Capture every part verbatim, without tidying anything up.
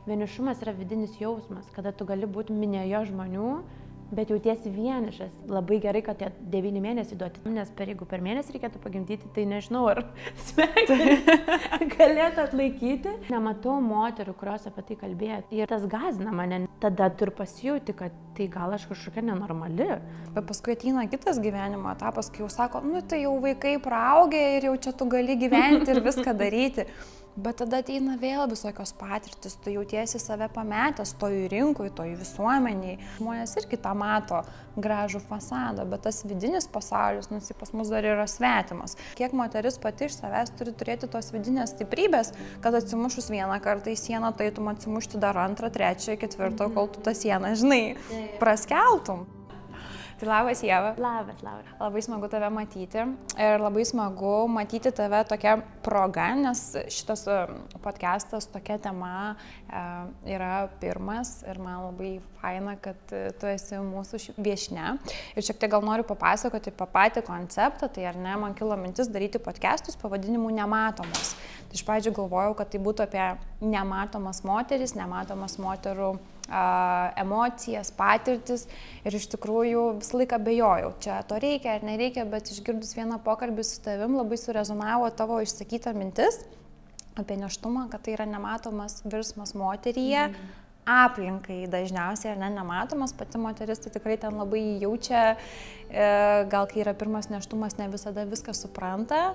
Vienišumas yra vidinis jausmas, kada tu gali būti minioje žmonių, bet jautiesi vienišas. Labai gerai, kad tie devyni mėnesiai duoti, nes per, jeigu per mėnesį reikėtų pagimdyti, tai nežinau, ar smegenys galėtų atlaikyti. Nematau moterų, kurios apie tai kalbėtų. Ir tas gąsdina mane. Tada tu ir pasijauti, kad tai gal aš kažkokia nenormali. Bet paskui ateina kitas gyvenimo etapas, kai jau sako, nu tai jau vaikai praaugę ir jau čia tu gali gyventi ir viską daryti. Bet tada ateina vėl visokios patirtis, tu jautiesi save pametęs toj rinkoj, toj visuomeniai. Žmonės irgi tą mato gražų fasadą, bet tas vidinis pasaulis, nu, pas mus dar yra svetimas. Kiek moteris pati iš savęs turi turėti tos vidinės stiprybės, kad atsimušus vieną kartą į sieną, tai tu atsimušti dar antrą, trečią, ketvirtą, kol tu tą sieną, žinai, praskeltum. Tai labas, Ieva. Labas, Laura. Labai smagu tave matyti ir labai smagu matyti tave tokia proga, nes šitas podcastas, tokia tema yra pirmas ir man labai faina, kad tu esi mūsų viešnia. Ir šiek tiek gal noriu papasakoti apie patį konceptą, tai ar ne, man kilo mintis daryti podcastus pavadinimu Nematomos. Tai iš pradžių galvojau, kad tai būtų apie nematomas moteris, nematomas moterų a, emocijas, patirtis ir iš tikrųjų visą laiką abejojau, čia to reikia ar nereikia, bet išgirdus vieną pokalbį su tavim labai surezonavo tavo išsakyta mintis apie nėštumą, kad tai yra nematomas virsmas moteryje, mm. aplinkai dažniausiai ar ne nematomas, pati moteris tai tikrai ten labai jaučia, e, gal kai yra pirmas nėštumas ne visada viską supranta.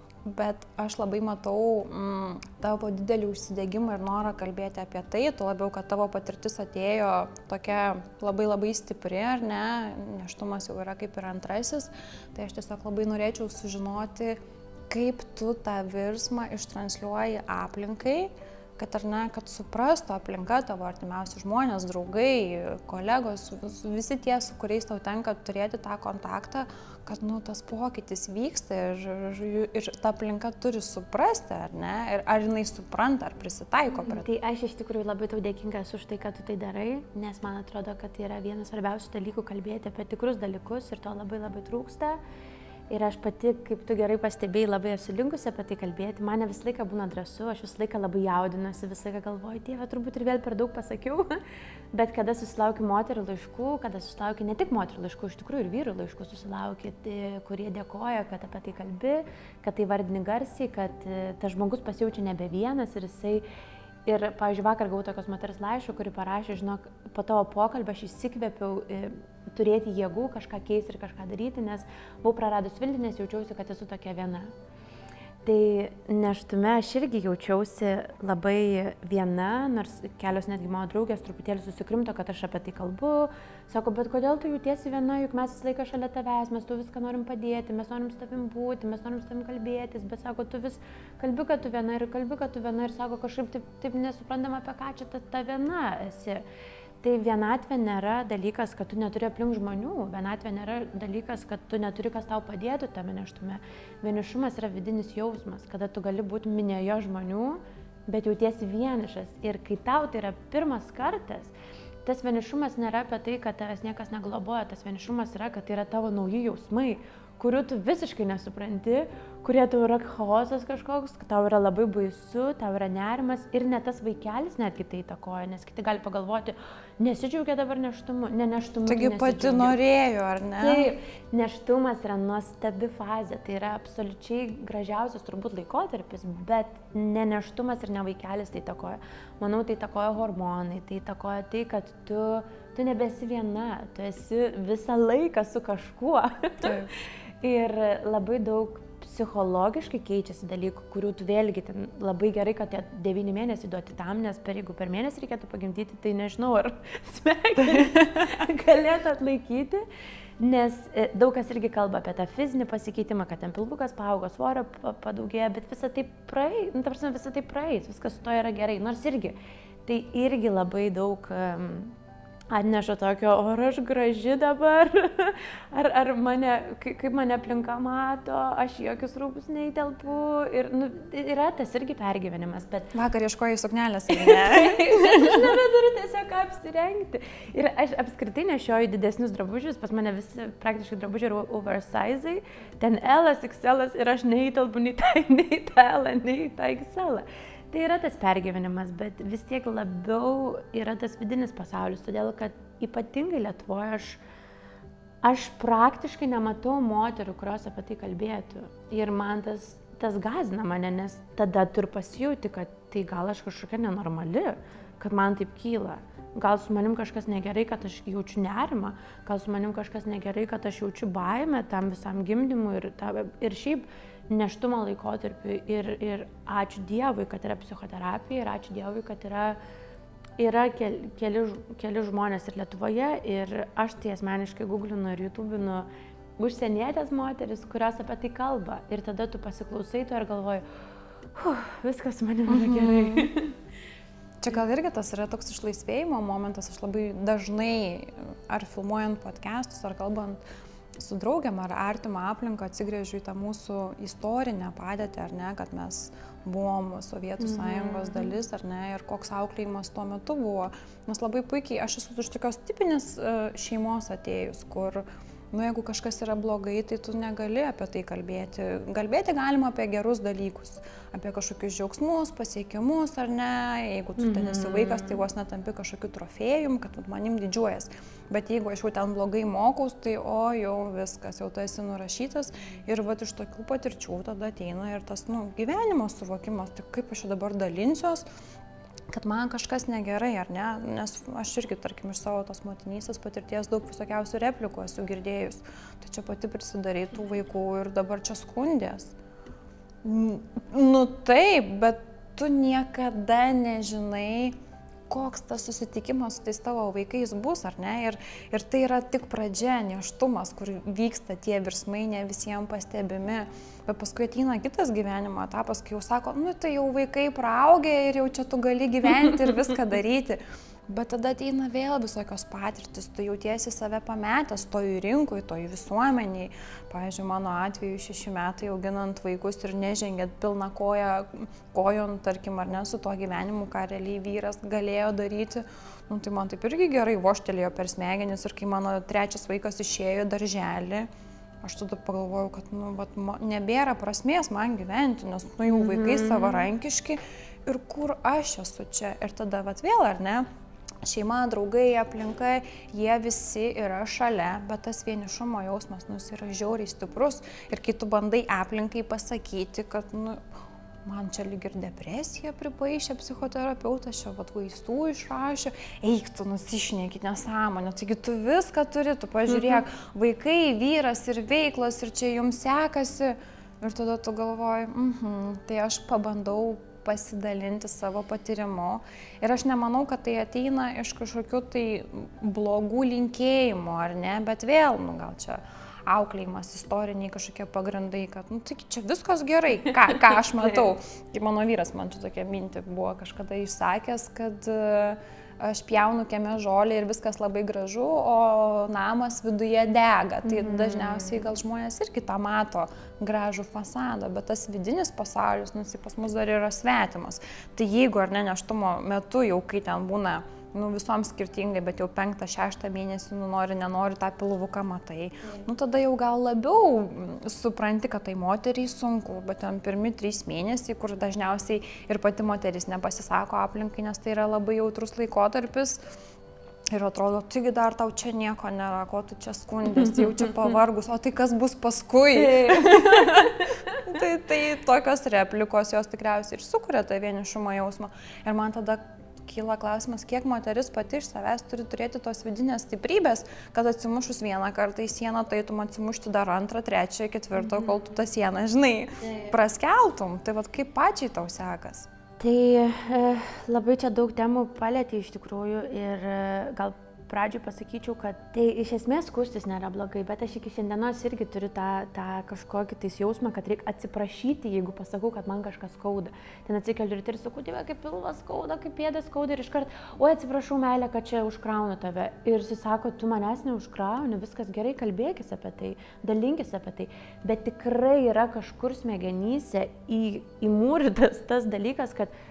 Bet aš labai matau mm, tavo didelį užsidegimą ir norą kalbėti apie tai, tuo labiau, kad tavo patirtis atėjo tokia labai labai stipri, ar ne, nėštumas jau yra kaip ir antrasis, tai aš tiesiog labai norėčiau sužinoti, kaip tu tą virsmą ištransliuoji aplinkai, kad ar ne, kad suprastų aplinka tavo artimiausi žmonės, draugai, kolegos, visi tie, su kuriais tau tenka turėti tą kontaktą, kad nu, tas pokytis vyksta ir, ir, ir ta aplinka turi suprasti, ar ne, ir ar jinai supranta, ar prisitaiko prie tai. Tai aš iš tikrųjų labai tau dėkingas už tai, kad tu tai darai, nes man atrodo, kad tai yra vienas svarbiausių dalykų kalbėti apie tikrus dalykus ir to labai labai trūksta. Ir aš pati, kaip tu gerai pastebėjai, labai esu linkusi apie tai kalbėti. Mane visą laiką būna drąsu, aš visą laiką labai jaudinuosi, visą laiką galvoju, Dieve, turbūt ir vėl per daug pasakiau. Bet kada susilaukiu moterų laiškų, kada susilaukiu ne tik moterų laiškų, iš tikrųjų ir vyrų laiškų susilaukiu, kurie dėkoja, kad apie tai kalbi, kad tai vardini garsiai, kad tas žmogus pasijaučia nebe vienas ir jisai... Ir, pavyzdžiui, vakar gavau tokios moters laiško, kuri parašė, žinok, po tavo pokalbio aš įsikvėpiau e, turėti jėgų kažką keisti ir kažką daryti, nes buvau praradus viltį, nes jaučiausi, kad esu tokia viena. Tai nėštume aš irgi jaučiausi labai viena, nors kelios netgi mano draugės truputėlį susikrimto, kad aš apie tai kalbu. Sako, bet kodėl tu jautiesi viena, juk mes visą laiką šalia tavęs, mes tu viską norim padėti, mes norim su tavim būti, mes norim su tavim kalbėtis, bet sako, tu vis kalbi, kad tu viena ir kalbi, kad tu viena ir sako, kažkaip taip, taip nesuprantama, apie ką čia ta, ta viena esi. Tai vienatvė nėra dalykas, kad tu neturi aplink žmonių, vienatvė nėra dalykas, kad tu neturi kas tau padėtų tame nėštume. Vienišumas yra vidinis jausmas, kada tu gali būti minioje žmonių, bet jautiesi vienišas. Ir kai tau tai yra pirmas kartas, tas vienišumas nėra apie tai, kad tavęs niekas negloboja, tas vienišumas yra, kad tai yra tavo nauji jausmai, kurių tu visiškai nesupranti, kurie tau yra chaosas kažkoks, tau yra labai baisu, tau yra nerimas ir net tas vaikelis netgi tai įtakoja, nes kiti gali pagalvoti, nesidžiaugia dabar neštumu, ne neštumu. Taigi pati norėjo, ar ne? Taip, neštumas yra nuostabi fazė, tai yra absoliučiai gražiausias turbūt laikotarpis, bet ne neštumas ir ne vaikelis tai įtakoja. Manau, tai įtakoja hormonai, tai įtakoja tai, kad tu, tu nebesi viena, tu esi visą laiką su kažkuo. Taip. Ir labai daug psichologiškai keičiasi dalykų, kurių tu vėlgi ten labai gerai, kad tie devyni mėnesiai duoti tam, nes per, jeigu per mėnesį reikėtų pagimdyti, tai nežinau, ar smegenys galėtų atlaikyti, nes daug kas irgi kalba apie tą fizinį pasikeitimą, kad ten pilvukas paaugo, svorio padaugėja, bet visą tai praeis, nu, ta prasme, visą tai praeis, viskas su to yra gerai, nors irgi, tai irgi labai daug um, atneša tokio, ar aš graži dabar, ar, ar mane, kaip mane aplinka mato, aš jokius rūbus neįtelpu ir nu, yra tas irgi pergyvenimas, bet... Vakar ieškojai suknelės, ar ne? Aš nebeturiu tiesiog apsirengti. Ir aš apskritai nešioju didesnius drabužius, pas mane visi praktiškai drabužiai yra oversize'ai, ten L, X L ir aš neįtelpu nei tą, nei tą L, nei tą X L. Tai yra tas pergyvenimas, bet vis tiek labiau yra tas vidinis pasaulis, todėl kad ypatingai Lietuvoje aš, aš praktiškai nematau moterų, kurios apie tai kalbėtų. Ir man tas, tas gąsdina mane, nes tada tu ir pasijauti, kad tai gal aš kažkokia nenormali, kad man taip kyla. Gal su manim kažkas negerai, kad aš jaučiu nerimą, gal su manim kažkas negerai, kad aš jaučiu baimę tam visam gimdymui ir, ta, ir šiaip nėštumo laikotarpiu. Ir, ir ačiū Dievui, kad yra psichoterapija ir ačiū Dievui, kad yra, yra keli, keli, keli žmonės ir Lietuvoje. Ir aš tai asmeniškai googlinu ir YouTube'inu užsienietės moteris, kurios apie tai kalba. Ir tada tu pasiklausai to ir galvoji, viskas su manim yra gerai. Čia gal irgi tas yra toks išlaisvėjimo momentas, aš labai dažnai ar filmuojant podcastus, ar kalbant su draugiam ar artimą aplinką atsigrėžiu į tą mūsų istorinę padėtį, ar ne, kad mes buvom Sovietų sąjungos dalis, ar ne, ir koks auklėjimas tuo metu buvo. Nes labai puikiai, aš esu iš tokios tipinės šeimos atėjus, kur nu, jeigu kažkas yra blogai, tai tu negali apie tai kalbėti. Kalbėti galima apie gerus dalykus, apie kažkokius džiaugsmus, pasiekimus, ar ne. Jeigu tu ten esi vaikas, tai vos netampi kažkokiu trofėjum, kad manim didžiuojas. Bet jeigu aš jau ten blogai mokaus, tai o jau viskas, jau tu esi nurašytas. Ir vat iš tokių patirčių tada ateina ir tas nu, gyvenimo suvokimas, tai kaip aš dabar dalinsiuos, kad man kažkas negerai, ar ne, nes aš irgi, tarkim, iš savo tos motinystės patirties daug visokiausių replikų esu girdėjus. Tai čia pati prisidarai tų vaikų ir dabar čia skundės. Nu taip, bet tu niekada nežinai, koks tas susitikimas su tais tavo vaikais bus, ar ne? Ir, ir tai yra tik pradžia, nėštumas, kur vyksta tie virsmai, ne visiems pastebimi. Bet paskui ateina kitas gyvenimo etapas, kai jau sako, nu tai jau vaikai praaugę ir jau čia tu gali gyventi ir viską daryti. Bet tada ateina vėl visokios patirtis, tu jautiesi save pametęs toj rinkoj, toj visuomeniai. Pavyzdžiui, mano atveju šeši metai auginant vaikus ir nežengėt pilną koją, kojon, tarkim, ar ne, su tuo gyvenimu, ką realiai vyras galėjo daryti. Nu, tai man taip irgi gerai vožtelėjo per smegenis ir kai mano trečias vaikas išėjo į darželį, aš tada pagalvojau, kad nu, vat, nebėra prasmės man gyventi, nes nu, jau vaikai savarankiški ir kur aš esu čia. Ir tada vat, vėl, ar ne? Šeima, draugai, aplinka, jie visi yra šalia, bet tas vienišumo jausmas, nu, jis yra žiauriai stiprus. Ir kai tu bandai aplinkai pasakyti, kad, nu, man čia lyg ir depresija pripaišė psichoterapeutas, čia vat vaistų išrašė, eik tu nusišnekit nesąmonę, taigi tu viską turi, tu pažiūrėk, mhm. vaikai, vyras ir veiklos ir čia jums sekasi. Ir tada tu galvoji, mhm, tai aš pabandau pasidalinti savo patyrimu. Ir aš nemanau, kad tai ateina iš kažkokių tai blogų linkėjimų, ar ne, bet vėl, nu gal čia auklėjimas, istoriniai kažkokie pagrindai, kad, nu, tai čia viskas gerai, ką, ką aš matau. Tai mano vyras man čia tokia mintį buvo kažkada išsakęs, kad aš pjaunu kieme žolę ir viskas labai gražu, o namas viduje dega. Tai mm. dažniausiai gal žmonės irgi tą mato gražų fasadą, bet tas vidinis pasaulis, nu, pas mus dar yra svetimas. Tai jeigu ar ne nėštumo metu, jau kai ten būna nu, visoms skirtingai, bet jau penktą, šeštą mėnesį, nu, nori, nenori tą pilvuką matai, mm. nu, tada jau gal labiau supranti, kad tai moteriai sunku, bet ten pirmi trys mėnesiai, kur dažniausiai ir pati moteris nepasisako aplinkai, nes tai yra labai jautrus laikotarpis. Ir atrodo, taigi dar tau čia nieko nėra, ko tu čia skundės, jau čia pavargus, o tai kas bus paskui? tai, tai tokios replikos jos tikriausiai ir sukuria tą vienišumo jausmą. Ir man tada kyla klausimas, kiek moteris pati iš savęs turi turėti tos vidinės stiprybės, kad atsimušus vieną kartą į sieną, tai tu atsimušti dar antrą, trečią, ketvirtą, kol tu tą sieną, žinai, praskeltum. Tai vat kaip pačiai tau sekas? Tai e, labai čia daug temų palėtė iš tikrųjų ir e, gal pradžioj pasakyčiau, kad tai iš esmės skųstis nėra blogai, bet aš iki šiandienos irgi turiu tą, tą kažkokį tais jausmą, kad reikia atsiprašyti, jeigu pasakau, kad man kažkas skauda. Ten atsikeliu ir sakau, dieve, kaip pilvas skauda, kaip pėdas skauda ir iškart, oi atsiprašau, meilė, kad čia užkraunu tave. Ir jis sako, tu manęs neužkrauni, viskas gerai, kalbėkis apie tai, dalinkis apie tai. Bet tikrai yra kažkur smegenyse į, įmūrytas tas dalykas, kad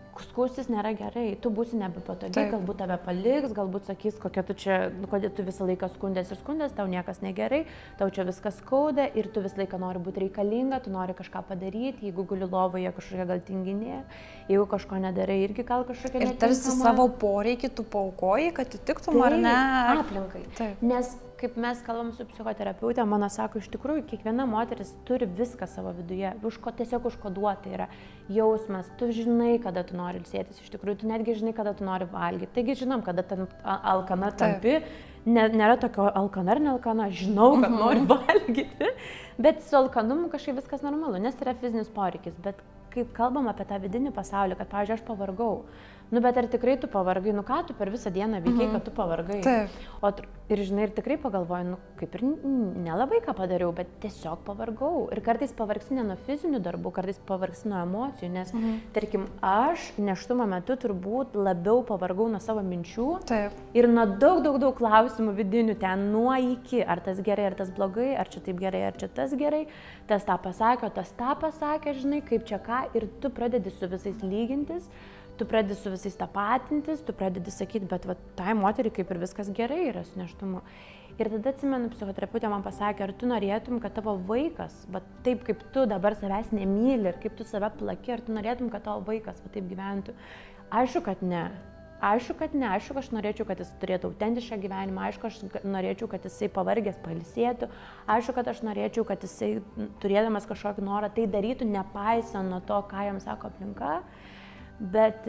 skūstis nėra gerai, tu būsi nebepatogi, galbūt tave paliks, galbūt sakys, kokia tu čia, kodėl tu visą laiką skundės ir skundės, tau niekas negerai, tau čia viskas skauda ir tu visą laiką nori būti reikalinga, tu nori kažką padaryti, jeigu guli lovoje kažkokia gal tinginė, jeigu kažko nedarai, irgi gal kažkokia netinkama. Ir tarsi savo poreikį tu paaukoji, kad atitiktum ar ne? Aplinkai. Taip. Nes kaip mes kalbam su psichoterapeutė, mano sako, iš tikrųjų, kiekviena moteris turi viską savo viduje, užko, tiesiog užkoduota yra jausmas, tu žinai, kada tu nori ilsėtis, iš tikrųjų, tu netgi žinai, kada tu nori valgyti. Taigi žinom, kada ten alkana tampi, ne, nėra tokio alkana ar nealkana, žinau, kad uh-huh. nori valgyti, bet su alkanumu kažkaip viskas normalu, nes yra fizinis poreikis, bet kaip kalbam apie tą vidinį pasaulį, kad, pavyzdžiui, aš pavargau. Nu, bet ar tikrai tu pavargai, nu ką tu per visą dieną veikiai, mhm. kad tu pavargai. Taip. O, ir žinai, ir tikrai pagalvoju, nu, kaip ir nelabai ką padariau, bet tiesiog pavargau. Ir kartais pavargsi ne nuo fizinių darbų, kartais pavargsi nuo emocijų, nes, mhm. tarkim, aš nėštumo metu turbūt labiau pavargau nuo savo minčių. Taip. Ir nuo daug, daug, daug klausimų vidinių ten nuo iki, ar tas gerai, ar tas blogai, ar čia taip gerai, ar čia tas gerai, tas tą pasakė, tas tą pasakė, žinai, kaip čia ką, ir tu pradedi su visais lygintis. Tu pradedi su visais tapatintis, tu pradedi sakyti, bet va, tai moteriai kaip ir viskas gerai yra su nėštumu. Ir tada atsimenu, psichoterapeutė man pasakė, ar tu norėtum, kad tavo vaikas, va, taip kaip tu dabar savęs nemyli ir kaip tu save plaki, ar tu norėtum, kad tavo vaikas va, taip gyventų. Aišku, kad ne. Aišku, kad ne. Aišku, kad aš norėčiau, kad jis turėtų autentišką gyvenimą. Aišku, aš norėčiau, kad jisai pavargęs pailsėtų. Aišku, kad aš norėčiau, kad jisai turėdamas kažkokį norą tai darytų, nepaisant nuo to, ką jam sako aplinka. Bet,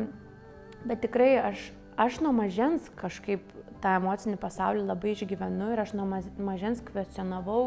bet tikrai aš, aš nuo mažens kažkaip tą emocinį pasaulį labai išgyvenu ir aš nuo mažens kvestionavau,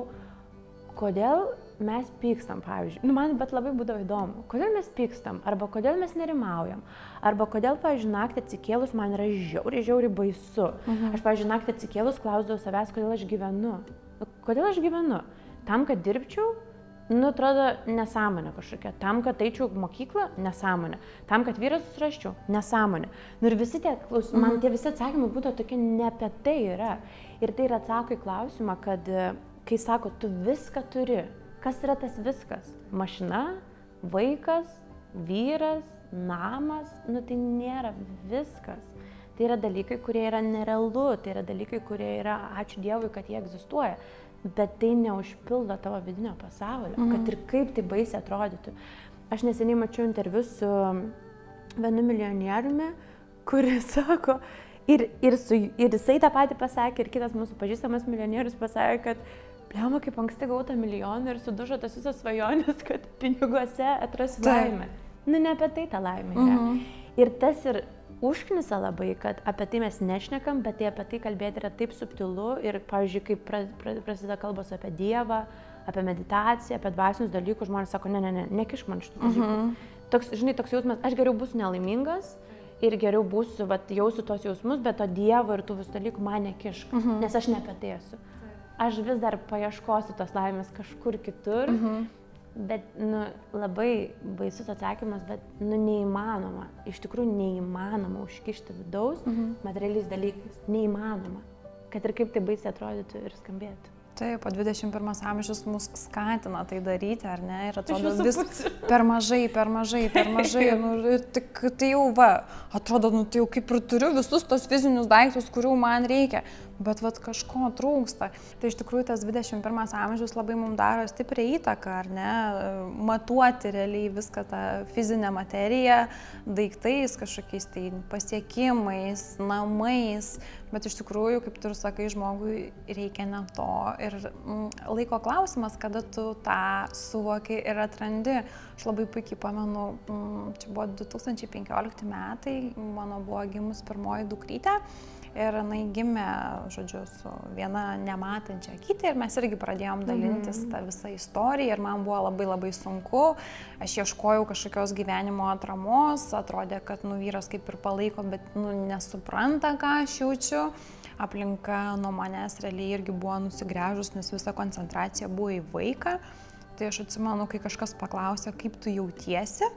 kodėl mes pykstam, pavyzdžiui. Nu, man bet labai būdavo įdomu, kodėl mes pykstam, arba kodėl mes nerimaujam, arba kodėl, pavyzdžiui, naktį atsikėlus man yra žiauriai, žiauriai baisu. Mhm. Aš, pavyzdžiui, naktį atsikėlus klausdavau savęs, kodėl aš gyvenu. Kodėl aš gyvenu? Tam, kad dirbčiau? Nu, atrodo, nesąmonė kažkokia. Tam, kad eičiau mokyklą, nesąmonė. Tam, kad vyras susiraščiau, nesąmonė. Nu ir visi tie klausimai, man tie visi atsakymai būtų tokie, ne apie tai yra. Ir tai ir atsako į klausimą, kad kai sako, tu viską turi, kas yra tas viskas? Mašina, vaikas, vyras, namas, nu tai nėra viskas. Tai yra dalykai, kurie yra nerealu, tai yra dalykai, kurie yra, ačiū Dievui, kad jie egzistuoja. Bet tai neužpildo tavo vidinio pasaulio, mhm. kad ir kaip tai baisiai atrodytų. Aš neseniai mačiau interviu su vienu milijonieriumi, kuris sako, ir, ir, su, ir jisai tą patį pasakė, ir kitas mūsų pažįstamas milijonierius pasakė, kad pliama, kaip anksti gauta milijoną ir sudužo tas visas svajonės, kad piniguose atrasi laimę. Nu, ne apie tai ta laimė yra. Mhm. Ir tas ir užknisa labai, kad apie tai mes nešnekam, bet tai apie tai kalbėti yra taip subtilu ir, pavyzdžiui, kaip prasideda kalbos apie Dievą, apie meditaciją, apie dvasinius dalykus, žmonės sako, ne, ne, ne, nekišk man šitų dalykų. Uh-huh. Toks, žinai, toks jausmas, aš geriau būsiu nelaimingas ir geriau būsiu, vat, jausiu tos jausmus, bet to Dievo ir tų visų dalykų man nekišk, uh-huh. nes aš ne apie tai esu. Aš vis dar paieškosiu tos laimės kažkur kitur. Uh-huh. Bet, nu, labai baisus atsakymas, bet, nu, neįmanoma, iš tikrųjų neįmanoma užkišti vidaus mhm. materialiais dalykais, neįmanoma, kad ir kaip tai baisiai atrodytų ir skambėtų. Taip, o dvidešimt pirmas amžius mus skatina tai daryti, ar ne? Ir atrodo vis per mažai, per mažai, per mažai. Nu, tik, tai jau va, atrodo, nu, tai jau kaip ir turiu visus tos fizinius daiktus, kurių man reikia. Bet vat kažko trūksta. Tai iš tikrųjų tas dvidešimt pirmas amžius labai mums daro stiprią įtaką, ar ne? Matuoti realiai viską tą fizinę materiją, daiktais, kažkokiais tai pasiekimais, namais. Bet iš tikrųjų, kaip tu ir sakai, žmogui reikia ne to. Ir mm, laiko klausimas, kada tu tą suvoki ir atrandi. Aš labai puikiai pamenu, mm, čia buvo du tūkstančiai penkiolikti metai, mano buvo gimus pirmoji dukrytė. Ir jinai gimė, žodžiu, su viena nematančia akytė ir mes irgi pradėjom dalintis mm-hmm. tą visą istoriją ir man buvo labai labai sunku. Aš ieškojau kažkokios gyvenimo atramos, atrodė, kad nu, vyras kaip ir palaiko, bet nu, nesupranta, ką aš jaučiu. Aplinka nuo manęs realiai irgi buvo nusigręžus, nes visa koncentracija buvo į vaiką. Tai aš atsimenu, kai kažkas paklausė, kaip tu jautiesi.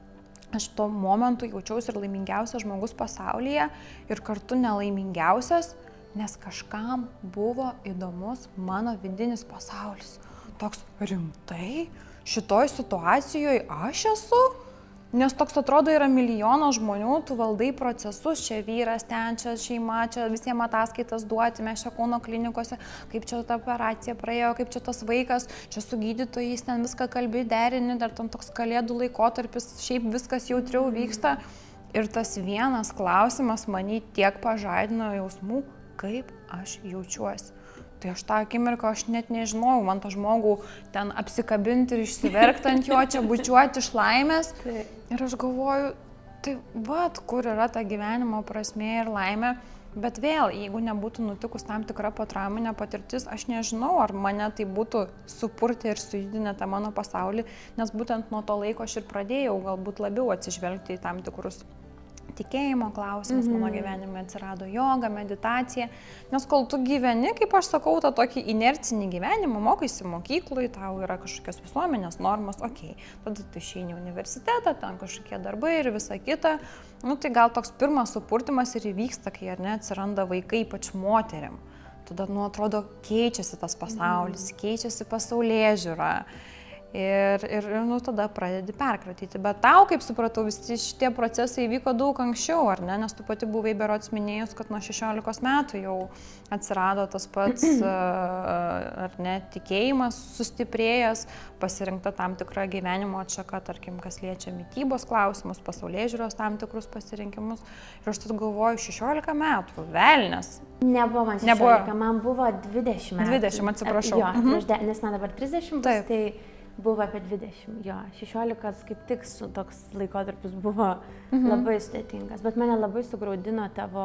Aš tuo momentu jaučiausi ir laimingiausias žmogus pasaulyje ir kartu nelaimingiausias, nes kažkam buvo įdomus mano vidinis pasaulis. Toks rimtai, šitoj situacijoje aš esu? Nes toks atrodo yra milijonas žmonių, tu valdai procesus, čia vyras, ten, čia šeima, čia visiems ataskaitas duoti, mes čia Kauno klinikose, kaip čia ta operacija praėjo, kaip čia tas vaikas, čia su gydytojais, ten viską kalbi, derini, dar tam toks kalėdų laikotarpis, šiaip viskas jautriau vyksta. Ir tas vienas klausimas mane tiek pažadino jausmų, kaip aš jaučiuosi. Tai aš tą akimirką, aš net nežinau, man tą žmogų ten apsikabinti ir išsiverkti ant jo, čia bučiuoti iš laimės. Tai. Ir aš galvoju, tai vat, kur yra ta gyvenimo prasmė ir laimė. Bet vėl, jeigu nebūtų nutikus tam tikra potrauminė patirtis, aš nežinau, ar mane tai būtų supurtę ir sujudinę tą mano pasaulį, nes būtent nuo to laiko aš ir pradėjau galbūt labiau atsižvelgti į tam tikrus tikėjimo klausimus, mm-hmm. mano gyvenime atsirado joga, meditacija, nes kol tu gyveni, kaip aš sakau, tą tokį inercinį gyvenimą, mokaisi mokyklui, tau yra kažkokios visuomenės normos, okei, okay. Tada tu išeini į universitetą, ten kažkokie darbai ir visa kita, nu tai gal toks pirmas supurtimas ir įvyksta, kai ar ne atsiranda vaikai, ypač moteriam, tada, nu, atrodo, keičiasi tas pasaulis, mm-hmm. keičiasi pasaulėžiūra. Ir, ir, nu, tada pradedi perkratyti. Bet tau, kaip supratau, visi šitie procesai įvyko daug anksčiau, ar ne? Nes tu pati buvai berods minėjus, kad nuo šešiolikos metų jau atsirado tas pats, ar ne, tikėjimas sustiprėjęs, pasirinkta tam tikra gyvenimo atšaka, tarkim, kas liečia mitybos klausimus, pasaulėžiūros tam tikrus pasirinkimus. Ir aš tad galvoju, šešiolika metų, velnias. Nebuvo man šešiolika, Nebuvo. Man buvo dvidešimt metų. dvidešimt, atsiprašau. Jo, mhm. de, nes man dabar trisdešimt, Taip. Tai buvo apie dvidešimt, jo, šešiolikas kaip tik su toks laikotarpis buvo mhm. labai sudėtingas, bet mane labai sugraudino tavo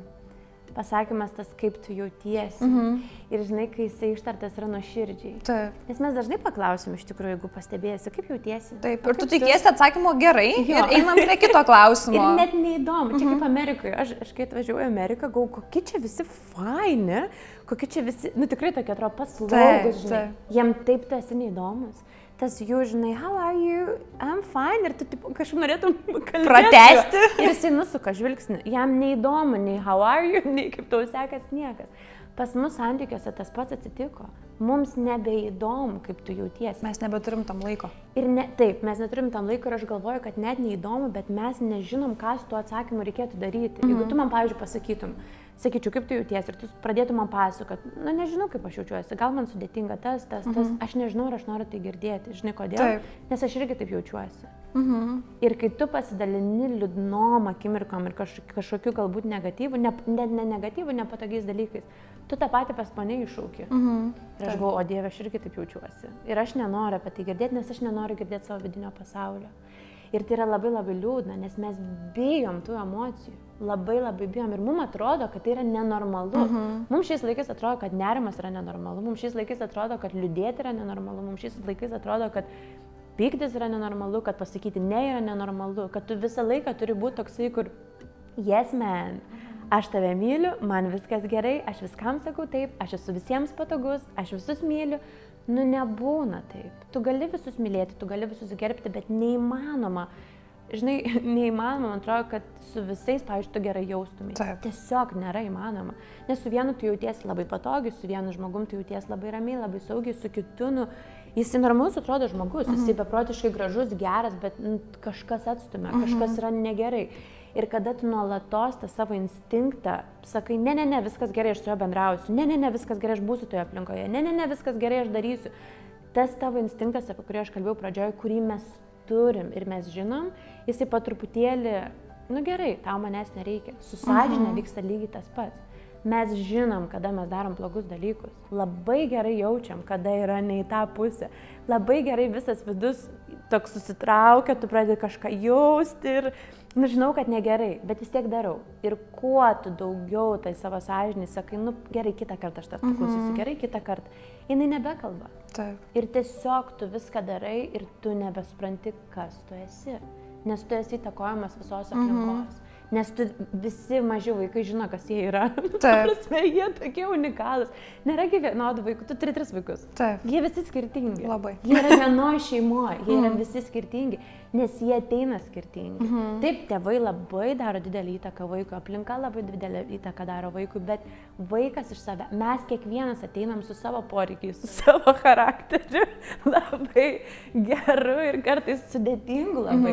pasakymas tas, kaip tu jautiesi. Mhm. Ir žinai, kai jisai ištartas yra nuoširdžiai. Taip. Nes mes dažnai paklausim iš tikrųjų, jeigu pastebėsi, kaip jautiesi. Taip, ir tu tikiesi atsakymo gerai jo. Ir einam prie kito klausimo. Ir net neįdomu, čia mhm. kaip Amerikoje. Aš, aš kai atvažiuoju į Ameriką, gau, kokie čia visi faini, kokie čia visi, nu tikrai tokie atrodo paslaugus, žinai. Jiem taip tu esi neįdomus. Tas jų, žinai, how are you? I'm fine. Ir tu taip, kažkaip norėtum kalbėti. Pratesti. Ir jisai nusuka žvilgsnį. Jam neįdomu, nei how are you, nei kaip tau sekas niekas. Pas mus santykiuose tas pats atsitiko. Mums nebeįdomu, kaip tu jautiesi. Mes nebeturim tam laiko. Ir ne, taip, mes neturim tam laiko ir aš galvoju, kad net neįdomu, bet mes nežinom, ką su tuo atsakymu reikėtų daryti. Mhm. Jeigu tu man, pavyzdžiui, pasakytum, sakyčiau, kaip tu jautiesi ir tu pradėtum man pasakot, na nežinau, kaip aš jaučiuosi, gal man sudėtinga tas, tas, mhm. tas, aš nežinau, ar aš noriu tai girdėti, žinai kodėl, taip. Nes aš irgi taip jaučiuosi. Mhm. Ir kai tu pasidalini liūdnom akimirkom ir kaž, kažkokiu galbūt negatyvų, ne, ne, ne negatyvų, nepatogiais dalykais, tu tą patį pas mane iššauki. Mhm. Ir aš galvoju, o Dieve, aš irgi taip jaučiuosi. Ir aš nenoriu apie tai girdėti, nes aš nenoriu girdėti savo vidinio pasaulio. Ir tai yra labai labai liūdna, nes mes bijom tų emocijų, labai labai bijom ir mums atrodo, kad tai yra nenormalu. Uh-huh. Mums šiais laikais atrodo, kad nerimas yra nenormalu, mums šiais laikais atrodo, kad liūdėti yra nenormalu, mums šiais laikais atrodo, kad pyktis yra nenormalu, kad pasakyti ne yra nenormalu, kad tu visą laiką turi būti toksai, kur yes man, aš tave myliu, man viskas gerai, aš viskam sakau taip, aš esu visiems patogus, aš visus myliu. Nu nebūna taip. Tu gali visus mylėti, tu gali visus gerbti, bet neįmanoma. Žinai, neįmanoma, man atrodo, kad su visais, pavyzdžiui, tu gerai jaustumai. Taip. Tiesiog nėra įmanoma. Nes su vienu tu jautiesi labai patogiai, su vienu žmogum tu jautiesi labai ramiai, labai saugiai, su kitu, nu, jis normalus atrodo žmogus, mhm. jis beprotiškai gražus, geras, bet nu, kažkas atstumia, mhm. kažkas yra negerai. Ir kada tu nuolatos tą savo instinktą sakai, ne, ne, ne, viskas gerai, aš su juo bendrausiu, ne, ne, ne, viskas gerai, aš būsiu toje aplinkoje, ne, ne, ne, viskas gerai, aš darysiu. Tas tavo instinktas, apie kurį aš kalbėjau pradžioje, kurį mes turim ir mes žinom, jisai po truputėlį, nu gerai, tau manęs nereikia. Su sąžinė uh-huh. vyksta lygiai tas pats. Mes žinom, kada mes darom blogus dalykus. Labai gerai jaučiam, kada yra ne į tą pusę. Labai gerai visas vidus toks susitraukia, tu pradedi kažką jausti ir, nu, žinau, kad negerai, bet vis tiek darau. Ir kuo tu daugiau tai savo sąžinį sakai, nu, gerai, kitą kartą aš tas paklausysiu, mm-hmm. gerai, kitą kartą, jinai nebekalba. Taip. Ir tiesiog tu viską darai ir tu nebesupranti, kas tu esi. Nes tu esi įtakojamas visos aplinkos. Mm-hmm. Nes tu visi maži vaikai žino, kas jie yra. Taip. Prasme, jie tokie unikalūs. Nėra vienodų vaikų, tu turi tris vaikus. Taip. Jie visi skirtingi. Labai. Jie yra vienoje šeimoje, jie yra visi skirtingi, nes jie ateina skirtingi. Mhm. Taip, tėvai labai daro didelį įtaką vaikui, aplinka labai didelį įtaką daro vaikui, bet vaikas iš save, mes kiekvienas ateinam su savo poreikiais, su savo charakteriu, labai geru ir kartais sudėtingu labai. Mhm.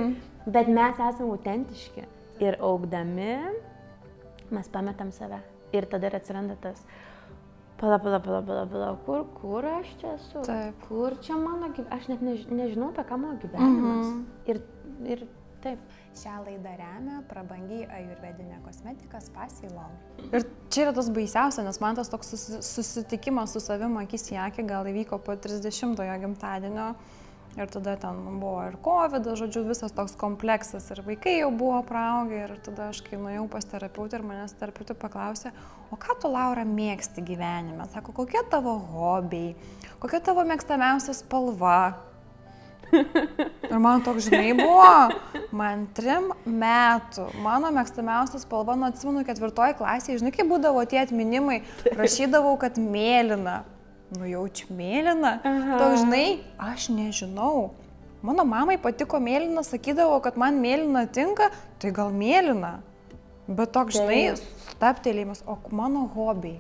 Bet mes esame autentiški ir augdami mes pametam save. Ir tada ir atsiranda tas, pala, pala, pala, pala, pala, kur, kur aš čia esu, Taip. kur čia mano gyvenimas, aš net než, nežinau, apie ką mano gyvenimas. Mhm. Ir, ir taip. Šią laidą remia prabangiai ajurvedinė kosmetika Spa Ceylon. Ir čia yra tas baisiausia, nes man tas toks susi- susitikimas su savimi akis į akį gal įvyko po trisdešimtojo gimtadienio. Ir tada ten buvo ir COVID, žodžiu, visas toks kompleksas ir vaikai jau buvo praaugę. Ir tada aš, kai nuėjau pas terapeutą ir manęs terapeutė paklausė, o ką tu, Laura, mėgsti gyvenime? Sako, kokie tavo hobiai, kokia tavo mėgstamiausia spalva? Ir man toks, žinai, buvo, man trim metų, mano mėgstamiausia spalva, nu atsimenu, ketvirtoj klasėje, žinai, kaip būdavo tie atminimai, rašydavau, kad mėlyna. Nu jaučiu mėlyna. Toks, žinai, aš nežinau. Mano mamai patiko mėlyna, sakydavo, kad man mėlyna tinka, tai gal mėlyna. Bet toks, žinai, staptelėjimas, o mano hobiai.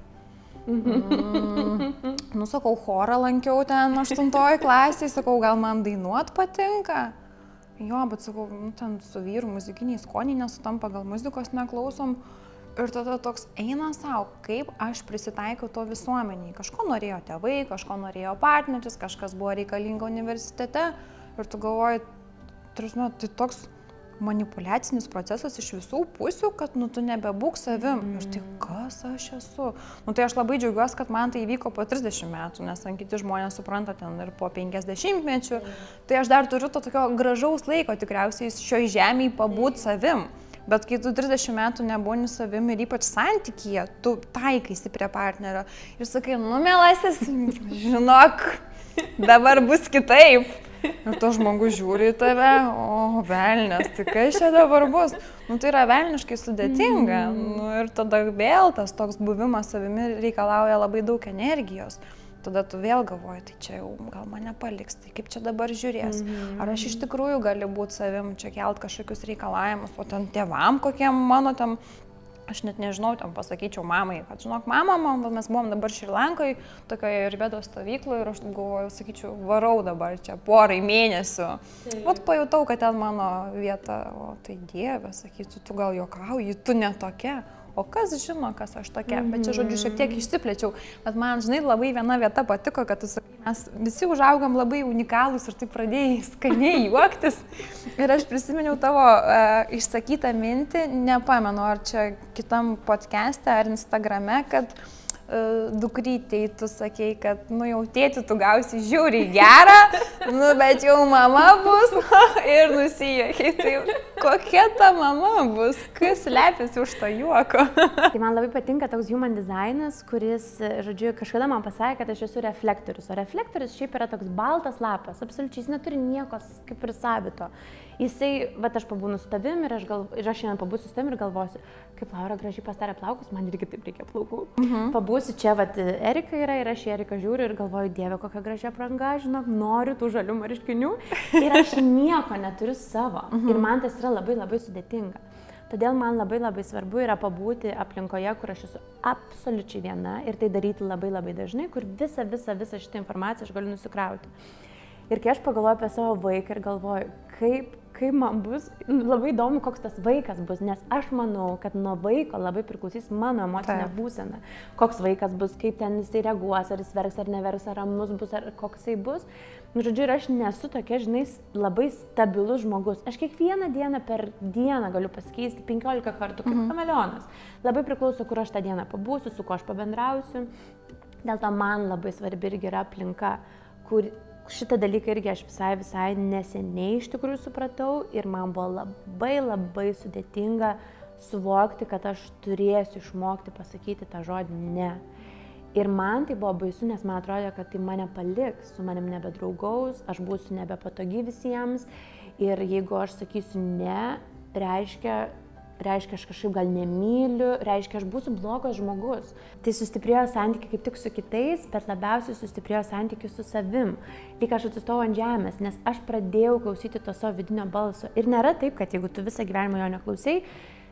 Mm. Nu, sakau, chorą lankiau ten aštuntoj klasėje, sakau, gal man dainuot patinka. Jo, bet sakau, nu, ten su vyru muzikiniai skoniai nesutampa, gal muzikos neklausom. Ir tada toks eina savo, kaip aš prisitaikiau to visuomeniai. Kažko norėjo tėvai, kažko norėjo partneris, kažkas buvo reikalinga universitete. Ir tu galvoji, tarsi, tai toks manipuliacinis procesas iš visų pusių, kad nu, tu nebebūk savim. Mm. Ir tai kas aš esu? Nu, tai aš labai džiaugiuosi, kad man tai įvyko po trisdešimt metų, nes ten kiti žmonės supranta ten ir po penkiasdešimt mečių. Mm. Tai aš dar turiu to tokio gražaus laiko tikriausiai šioj žemėje pabūt savim. Bet kai tu trisdešimt metų nebūni savim ir ypač santykyje, tu taikaisi prie partnerio ir sakai, nu, mielasis, žinok, dabar bus kitaip. Ir to žmogus žiūri į tave, o, velnias, tai kas čia dabar bus? Nu, tai yra velniškai sudėtinga. Nu, ir tada vėl tas toks buvimas savimi reikalauja labai daug energijos. Tada tu vėl galvoji, tai čia jau gal mane paliks, tai kaip čia dabar žiūrės. Ar aš iš tikrųjų galiu būti savim, čia kelt kažkokius reikalavimus, o ten tėvam kokiem mano tam... Aš net nežinau, ten pasakyčiau mamai, kad žinok, mama, mama, mes buvom dabar Šri Lankoje, tokioje Ajurvedos stovykloje ir aš galvoju, sakyčiau, varau dabar čia porai mėnesių. Vat pajutau, kad ten mano vieta, o tai Dieve, sakyčiau, tu gal juokauji, tu ne tokia. O kas žino, kas aš tokia, bet čia, žodžiu, šiek tiek išsiplėčiau. Bet man, žinai, labai viena vieta patiko, kad tu sakai, mes visi užaugam labai unikalūs ir tai pradėjai skaniai juoktis. Ir aš prisiminiau tavo uh, išsakytą mintį, nepamenu, ar čia kitam podcast'e ar Instagrame, kad uh, dukrytei tu sakei, kad, nu jau tėti, tu gausi žiūri gerą, nu bet jau mama bus ir nusijuokiai. Tai kokia ta mama bus? Kas slepiasi už to juoko? Tai man labai patinka toks human designas, kuris, žodžiu, kažkada man pasakė, kad aš esu reflektorius. O reflektorius šiaip yra toks baltas lapas, absoliučiai, jis neturi nieko kaip ir savito. Jisai, va, aš pabūnu su tavim ir aš, gal, ir aš šiandien pabūsiu su tavim ir galvosiu, kaip Laura gražiai pastarė plaukus, man irgi taip reikia plaukų. Uh-huh. Pabūsiu čia, va, Erika yra ir aš į Eriką žiūriu ir galvoju, Dieve, kokia gražia apranga, žinok, noriu tų žalių marškinių ir aš nieko neturiu savo. Uh-huh. Ir man tas yra labai labai sudėtinga. Todėl man labai labai svarbu yra pabūti aplinkoje, kur aš esu absoliučiai viena ir tai daryti labai labai dažnai, kur visą, visą, visą šitą informaciją aš galiu nusikrauti. Ir kai aš pagalvoju apie savo vaiką ir galvoju, kaip, kaip man bus, labai įdomu, koks tas vaikas bus, nes aš manau, kad nuo vaiko labai priklausys mano emocinė būsena. Koks vaikas bus, kaip ten jisai reaguos, ar jis verks ar neverks, ar ramus bus, ar koks jisai bus. Nu, žodžiu, ir aš nesu tokia, žinai, labai stabilus žmogus. Aš kiekvieną dieną per dieną galiu pasikeisti penkiolika kartų, kaip mhm. kameleonas. Labai priklauso, kur aš tą dieną pabūsiu, su kuo aš pabendrausiu. Dėl to man labai svarbi irgi yra aplinka, kur šitą dalyką irgi aš visai, visai neseniai iš tikrųjų supratau ir man buvo labai, labai sudėtinga suvokti, kad aš turėsiu išmokti pasakyti tą žodį ne. Ir man tai buvo baisu, nes man atrodė, kad tai mane paliks, su manim nebedraugaus, aš būsiu nebepatogi visiems ir jeigu aš sakysiu ne, reiškia, reiškia aš kažkaip gal nemyliu, reiškia aš būsiu blogas žmogus. Tai sustiprėjo santykiai kaip tik su kitais, bet labiausiai sustiprėjo santykiai su savim. Lyg aš atsistojau ant žemės, nes aš pradėjau klausyti to savo vidinio balso. Ir nėra taip, kad jeigu tu visą gyvenimą jo neklausai,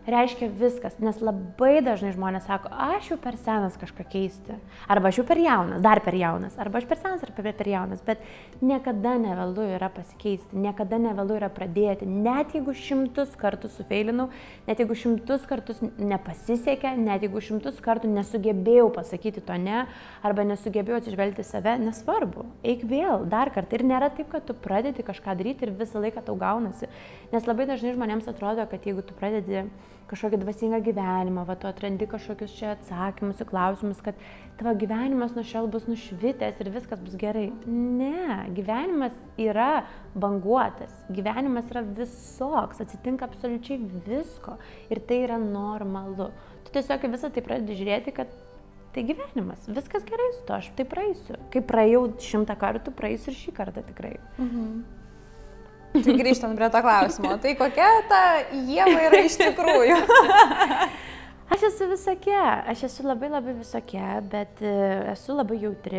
reiškia viskas, nes labai dažnai žmonės sako, aš jau per senas kažką keisti, arba aš jau per jaunas, dar per jaunas, arba aš per senas, arba per, per jaunas, bet niekada nevėlu yra pasikeisti, niekada nevėlu yra pradėti, net jeigu šimtus kartų sufeilinau, net jeigu šimtus kartus nepasisekė, net jeigu šimtus kartų nesugebėjau pasakyti to ne, arba nesugebėjau atsižvelgti save, nesvarbu, eik vėl, dar kartą. Ir nėra taip, kad tu pradedi kažką daryti ir visą laiką tau gaunasi, nes labai dažnai žmonėms atrodo, kad jeigu tu pradedi kažkokį dvasingą gyvenimą, va, tu atrandi kažkokius čia atsakymus į klausimus, kad tavo gyvenimas nuo šiol bus nušvitęs ir viskas bus gerai. Ne, gyvenimas yra banguotas, gyvenimas yra visoks, atsitinka absoliučiai visko ir tai yra normalu. Tu tiesiog visą tai pradedi žiūrėti, kad tai gyvenimas, viskas gerai su to, aš tai praeisiu. Kai praėjau šimtą kartų, praeisiu ir šį kartą tikrai. Mhm. Tai grįžtant prie to klausimo, tai kokia ta Ieva yra iš tikrųjų? Aš esu visokia, aš esu labai labai visokia, bet esu labai jautri,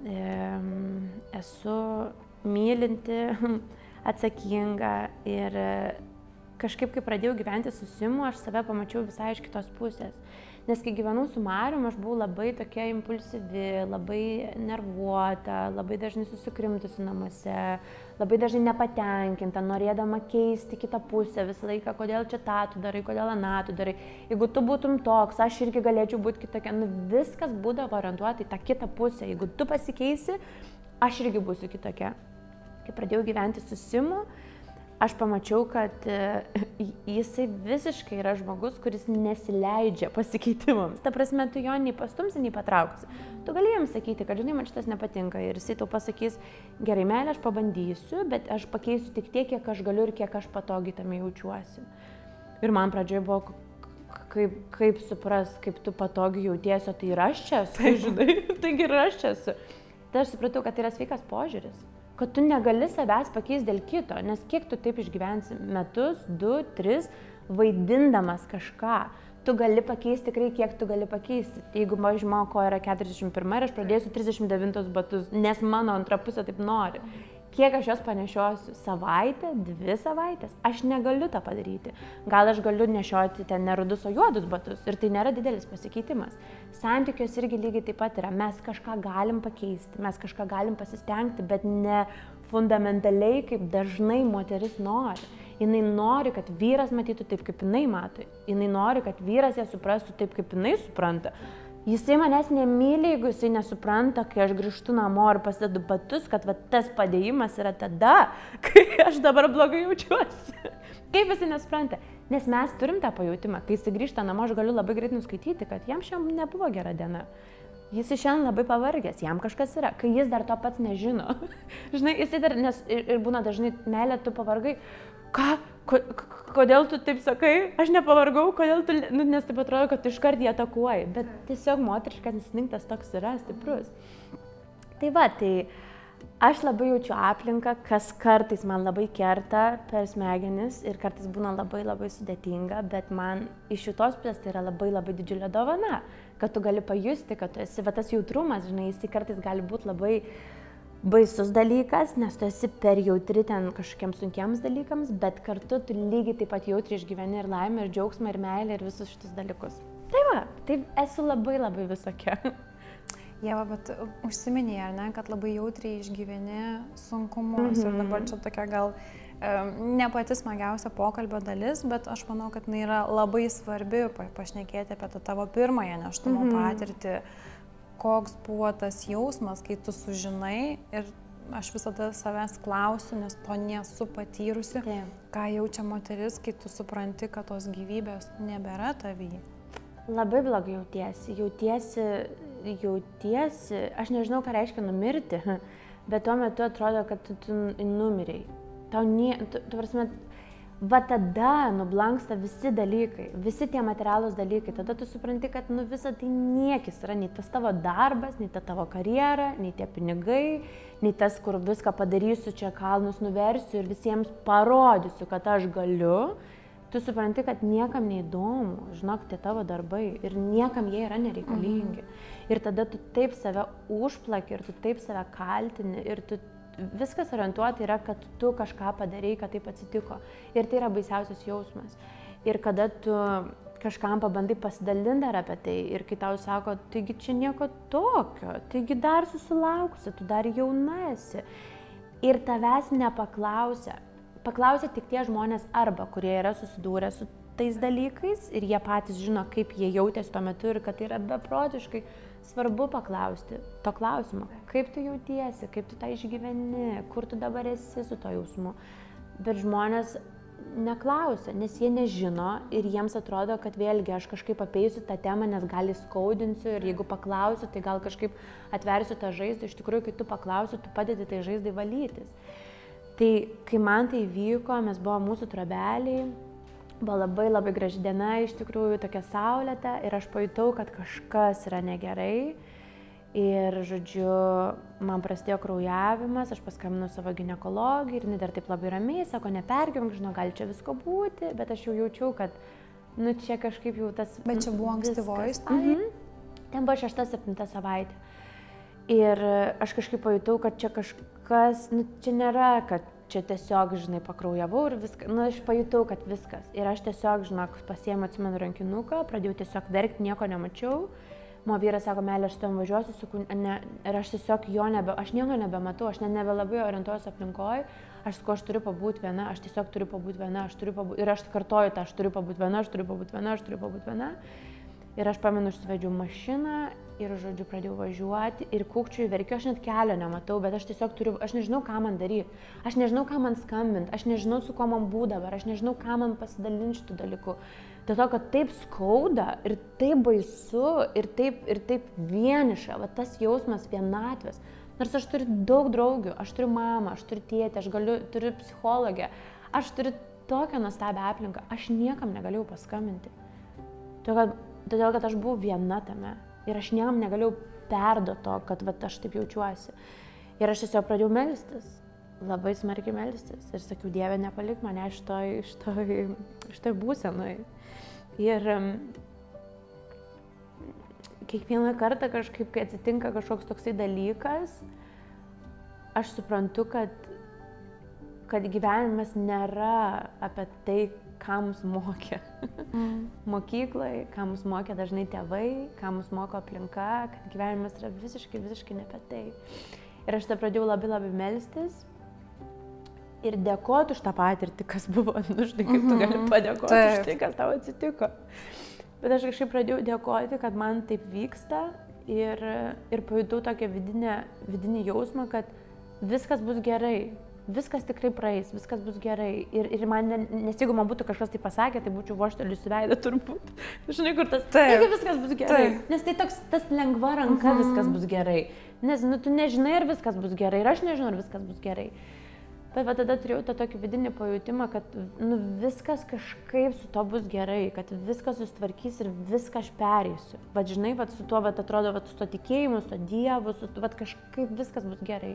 esu mylinti, atsakinga ir kažkaip, kai pradėjau gyventi su Simu, aš save pamačiau visai iš kitos pusės. Nes kai gyvenau su Marium, aš buvau labai tokia impulsyvi, labai nervuota, labai dažnai susikrimtusi namuose, labai dažnai nepatenkinta, norėdama keisti kitą pusę visą laiką, kodėl čia tą tu darai, kodėl aną tu darai. Jeigu tu būtum toks, aš irgi galėčiau būti kitokia. Nu, viskas būdavo orientuota į tą kitą pusę. Jeigu tu pasikeisi, aš irgi būsiu kitokia. Kai pradėjau gyventi su Simu, aš pamačiau, kad jisai visiškai yra žmogus, kuris nesileidžia pasikeitimams. Ta prasme, tu jo nei pastumsi, nei patrauksi. Tu gali jam sakyti, kad žinai, man šitas nepatinka ir jisai tau pasakys, gerai, meilė, aš pabandysiu, bet aš pakeisiu tik tiek, kiek aš galiu ir kiek aš patogiai tame jaučiuosi. Ir man pradžioje buvo, kaip, kaip supras, kaip tu patogiai jautiesi, o tai ir aš čia esu, žinai, taigi ir aš čia esu. Tai aš supratau, kad tai yra sveikas požiūris. Kad tu negali savęs pakeisti dėl kito, nes kiek tu taip išgyvensi metus, du, tris, vaidindamas kažką, tu gali pakeisti tikrai, kiek tu gali pakeisti. Jeigu aš žinau, ko yra keturiasdešimt pirma ir aš pradėsiu trisdešimt devintus batus, nes mano antra pusė taip nori. Kiek aš jos panešiosiu? Savaitę, dvi savaitės? Aš negaliu tą padaryti. Gal aš galiu nešioti ten ne rudus, o juodus batus ir tai nėra didelis pasikeitimas. Santykios irgi lygiai taip pat yra. Mes kažką galim pakeisti, mes kažką galim pasistengti, bet ne fundamentaliai, kaip dažnai moteris nori. Jinai nori, kad vyras matytų taip, kaip jinai mato. Jinai nori, kad vyras ją suprastų taip, kaip jinai supranta. Jisai manęs nemyli, jeigu jisai nesupranta, kai aš grįžtu namo ir pasidedu batus, kad va, tas padėjimas yra tada, kai aš dabar blogai jaučiuosi. Kaip jisai nesupranta? Nes mes turim tą pajautimą. Kai jisai grįžta namo, aš galiu labai greit nuskaityti, kad jam šiandien nebuvo gera diena. Jis šiandien labai pavargęs, jam kažkas yra, kai jis dar to pats nežino. Žinai, jisai dar, nes ir, ir būna dažnai, meilė, tu pavargai. Ką? Ko, kodėl tu taip sakai? Aš nepavargau, kodėl tu, nu, nes taip atrodo, kad tu iškart jį atakuoji, bet tiesiog moteriškas instinktas toks yra stiprus. Tai va, tai aš labai jaučiu aplinką, kas kartais man labai kerta per smegenis ir kartais būna labai labai sudėtinga, bet man iš šitos pusės tai yra labai labai didžiulė dovana, kad tu gali pajusti, kad tu esi, va tas jautrumas, žinai, jis kartais gali būti labai baisus dalykas, nes tu esi per jautri ten kažkokiems sunkiems dalykams, bet kartu tu lygiai taip pat jautri išgyveni ir laimę, ir džiaugsmą, ir meilę, ir visus šitus dalykus. Tai va, tai esu labai labai visokia. Ieva, bet užsiminėjai, ar ne, kad labai jautriai išgyveni sunkumus. Mm-hmm. Ir dabar čia tokia gal um, ne pati smagiausia pokalbio dalis, bet aš manau, kad jinai yra labai svarbi pašnekėti apie tą tavo pirmąją nėštumo mm-hmm. patirtį. Koks buvo tas jausmas, kai tu sužinai ir aš visada savęs klausiu, nes to nesu patyrusi, Taip. Ką jaučia moteris, kai tu supranti, kad tos gyvybės nebėra tavyje. Labai blogai jautiesi, jautiesi, jautiesi, aš nežinau, ką reiškia numirti, bet tuo metu atrodo, kad tu, tu numirei. Tau nie, tu, tu prasme, va tada nublanksta visi dalykai, visi tie materialūs dalykai, tada tu supranti, kad nu visa tai niekis yra, nei tas tavo darbas, nei ta tavo karjera, nei tie pinigai, nei tas, kur viską padarysiu, čia kalnus nuversiu ir visiems parodysiu, kad aš galiu. Tu supranti, kad niekam neįdomu, žinok, tie tavo darbai ir niekam jie yra nereikalingi. Mhm. Ir tada tu taip save užplaki ir tu taip save kaltini ir tu viskas orientuota yra, kad tu kažką padarei, kad taip atsitiko. Ir tai yra baisiausias jausmas. Ir kada tu kažkam pabandai pasidalinti dar apie tai ir kai tau sako, taigi čia nieko tokio, taigi dar susilauksi, tu dar jauna esi. Ir tavęs nepaklausia. Paklausia tik tie žmonės arba, kurie yra susidūrę su tais dalykais ir jie patys žino, kaip jie jautėsi tuo metu ir kad tai yra beprotiškai svarbu paklausti to klausimo. Kaip tu jautiesi, kaip tu tą išgyveni, kur tu dabar esi su to jausmu. Bet žmonės neklausia, nes jie nežino ir jiems atrodo, kad vėlgi aš kažkaip apeisiu tą temą, nes gal įskaudinsiu ir jeigu paklausiu, tai gal kažkaip atversiu tą žaizdą. Iš tikrųjų, kai tu paklausiu, tu padedi tai žaizdai valytis. Tai kai man tai vyko, mes buvo mūsų trobeliai, buvo labai labai graži diena, iš tikrųjų tokia saulėta ir aš pajutau, kad kažkas yra negerai. Ir, žodžiu, man prasidėjo kraujavimas, aš paskambinau savo ginekologį ir jinai dar taip labai ramiai, sako, nepergyvenk, žinau, gali čia visko būti, bet aš jau jaučiau, kad, nu, čia kažkaip jau tas... Bet čia buvo ankstyvoji stadija? Mhm. Ten buvo šešta, septinta savaitė. Ir aš kažkaip pajutau, kad čia kažkas, nu, čia nėra, kad čia tiesiog, žinai, pakraujavau ir viską, nu, aš pajutau, kad viskas. Ir aš tiesiog, žinok, pasiėmiau, atsimenu rankinuką, pradėjau tiesiog verkti, nieko nemačiau. Mano vyras sako, meilė, aš tam važiuosiu, sakau, ne, ir aš tiesiog jo nebe, aš nieko nebematau, aš ne, nebe labai orientuojuosi aplinkoje, aš sakau, aš turiu pabūti viena, aš tiesiog turiu pabūti viena, aš turiu pabūti, ir aš kartoju tą, aš turiu pabūti viena, aš turiu pabūti viena, aš turiu pabūti viena. Ir aš pamenu, išsivedžiau mašiną ir, žodžiu, pradėjau važiuoti ir kūkčiui verkiu, aš net kelio nematau, bet aš tiesiog turiu, aš nežinau, ką man daryti, aš nežinau, ką man skambinti, aš nežinau, su kuo man būti dabar, aš nežinau, ką man pasidalinti šitų dalykų. Dėl to, kad taip skauda ir taip baisu ir taip, ir taip vieniša, va tas jausmas vienatvės. Nors aš turiu daug draugių, aš turiu mamą, aš turiu tėtę, aš galiu, turiu psichologę, aš turiu tokią nuostabią aplinką, aš niekam negalėjau paskambinti. Todėl, kad, todėl, kad aš buvau viena tame ir aš niekam negalėjau perduoti to, kad va, aš taip jaučiuosi. Ir aš tiesiog pradėjau melstis. Labai smarkiai melstis ir sakiau, Dieve, nepalik mane šitoj, šitoj, šitoj būsenoj. Ir um, kiekvieną kartą kažkaip, kai atsitinka kažkoks toksai dalykas, aš suprantu, kad, kad gyvenimas nėra apie tai, ką mus mokė mm. mokyklai, ką mus mokė dažnai tėvai, ką mus moko aplinka, kad gyvenimas yra visiškai, visiškai ne apie tai. Ir aš tą pradėjau labai labai melstis. Ir dėkoti už tą patirtį, kas buvo, nu, žinai, kaip tu gali padėkoti Taip. Už tai, kas tau atsitiko. Bet aš kažkaip pradėjau dėkoti, kad man taip vyksta ir, ir pajutau tokią vidinę, vidinį jausmą, kad viskas bus gerai, viskas tikrai praeis, viskas bus gerai. Ir, ir man, nes jeigu man būtų kažkas tai pasakė, tai būčiau voštelius į veidą turbūt. Žinai, kur tas, taigi viskas bus gerai. Taip. Nes tai toks, tas lengva ranka, mhm. viskas bus gerai. Nes, nu, tu nežinai, ar viskas bus gerai, ir aš nežinau, ar viskas bus gerai. Bet va, tada turėjau tą tokį vidinį pajutimą, kad nu, viskas kažkaip su to bus gerai, kad viskas susitvarkys ir viską aš pereisiu. Va, žinai, va, su tuo, va, atrodo, va, su to tikėjimu, su to Dievu, su, va, kažkaip viskas bus gerai.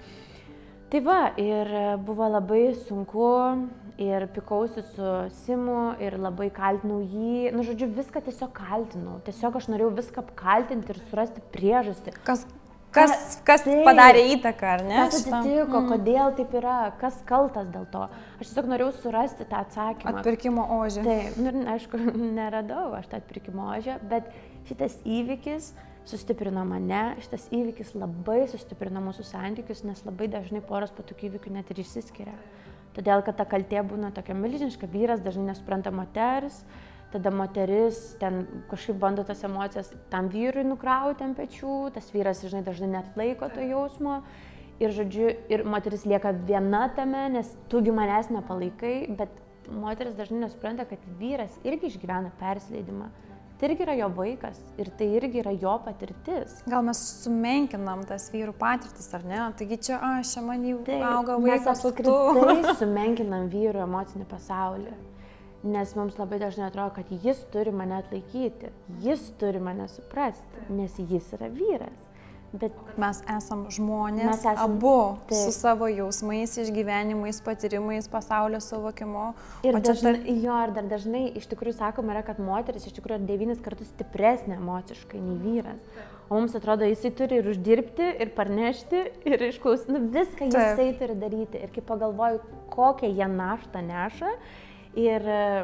Tai va, ir buvo labai sunku, ir pikausi su Simu, ir labai kaltinau jį. Nu, žodžiu, viską tiesiog kaltinau. Tiesiog aš norėjau viską apkaltinti ir surasti priežastį. Kas? Kas, kas tai, padarė įtaką, ar ne? Kas atsitiko, mm. kodėl taip yra, kas kaltas dėl to. Aš tiesiog norėjau surasti tą atsakymą. Atpirkimo ožį. Taip, nu, aišku, neradau aš tą atpirkimo ožį, bet šitas įvykis sustiprino mane, šitas įvykis labai sustiprino mūsų santykius, nes labai dažnai poros po tokių įvykių net ir išsiskiria. Todėl, kad ta kaltė būna tokia milžiniška, vyras dažnai nesupranta moters, tada moteris ten kažkaip bando tas emocijas tam vyrui nukrauti ant pečių, tas vyras, žinai, dažnai neatlaiko to jausmo ir, žodžiu, ir moteris lieka viena tame, nes tugi manęs nepalaikai, bet moteris dažnai nesupranta, kad vyras irgi išgyvena persileidimą. Tai irgi yra jo vaikas ir tai irgi yra jo patirtis. Gal mes sumenkinam tas vyrų patirtis, ar ne? Taigi čia, aš, čia man jau auga vaikas, o tu. Mes apskritai sumenkinam vyrų emocinį pasaulį. Nes mums labai dažnai atrodo, kad jis turi mane atlaikyti, jis turi mane suprasti, nes jis yra vyras. Bet mes esam žmonės, mes esam, abu taip. Su savo jausmais, išgyvenimais, patyrimais, pasaulio suvokimu. Ir, dažnai, tar... jo, ir dar dažnai iš tikrųjų sakoma yra, kad moteris iš tikrųjų yra devynis kartus stipresnė emociškai nei vyras. O mums atrodo, jisai turi ir uždirbti, ir parnešti, ir išklausyti, nu, viską jisai taip. Turi daryti. Ir kai pagalvoju, kokią jie naštą neša, Ir,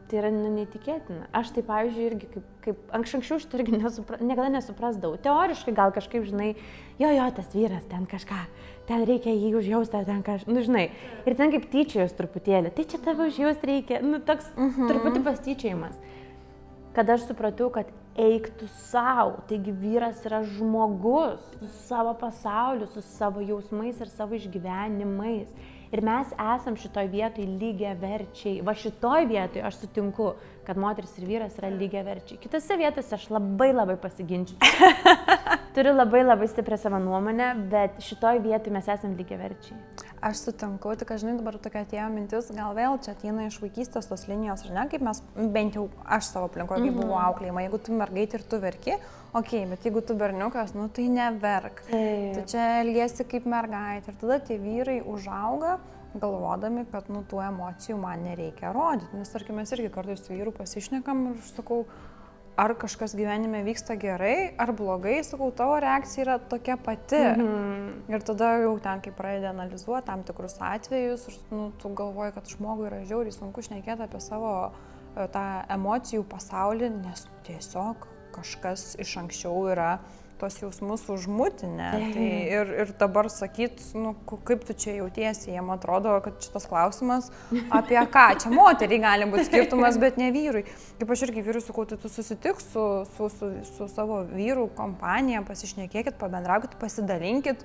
Tai yra nu, neįtikėtina. Aš tai, pavyzdžiui, irgi kaip, kaip anksčiau šitą irgi nesupra, niekada nesuprasdavau. Teoriškai gal kažkaip, žinai, jo, jo, tas vyras ten kažką, ten reikia jį užjausti, ten kažką, nu, žinai. Ir ten kaip tyčiojus truputėlį, tai čia tavo užjausti reikia, nu, toks uh-huh. truputį pastyčiojimas. Kad aš supratau, kad eik tu savo, taigi vyras yra žmogus su savo pasauliu, su savo jausmais ir savo išgyvenimais. Ir mes esam šitoj vietoj lygiaverčiai. Va šitoj vietoj aš sutinku, kad moteris ir vyras yra lygiaverčiai. Kitose vietose aš labai labai pasiginčiu. Turiu labai labai stiprią savo nuomonę, bet šitoj vietoj mes esam lygiaverčiai. Aš sutinku, tik aš žinai, dabar tokia atėjo mintis, gal vėl čia ateina iš vaikystės tos linijos, ar ne, kaip mes, bent jau aš savo aplinkoje, kaip buvo auklėjama, jeigu tu mergaitė ir tu verki, okei, okay, bet jeigu tu berniukas, nu tai neverk, Taip. tu čia elgiesi kaip mergaitė ir tada tie vyrai užauga, galvodami, kad nu tų emocijų man nereikia rodyti, nes tarkim mes irgi kartais su vyru pasišnekam ir aš sakau, ar kažkas gyvenime vyksta gerai, ar blogai, sakau, tavo reakcija yra tokia pati. Mm-hmm. Ir tada jau ten, kai pradedi analizuoti tam tikrus atvejus, nu, tu galvoji, kad žmogui yra žiauriai sunku šnekėti apie savo tą emocijų pasaulį, nes tiesiog kažkas iš anksčiau yra tos jausmus užmutinę. Tai ir, ir dabar sakyt, nu, kaip tu čia jautiesi, jiem atrodo, kad šitas klausimas apie ką. Čia moteriai gali būti skirtumas, bet ne vyrui. Kaip aš irgi vyrui sakau, tai tu susitik su, su, su, su savo vyrų kompanija, pasišnekėkit, pabendraukit, pasidalinkit.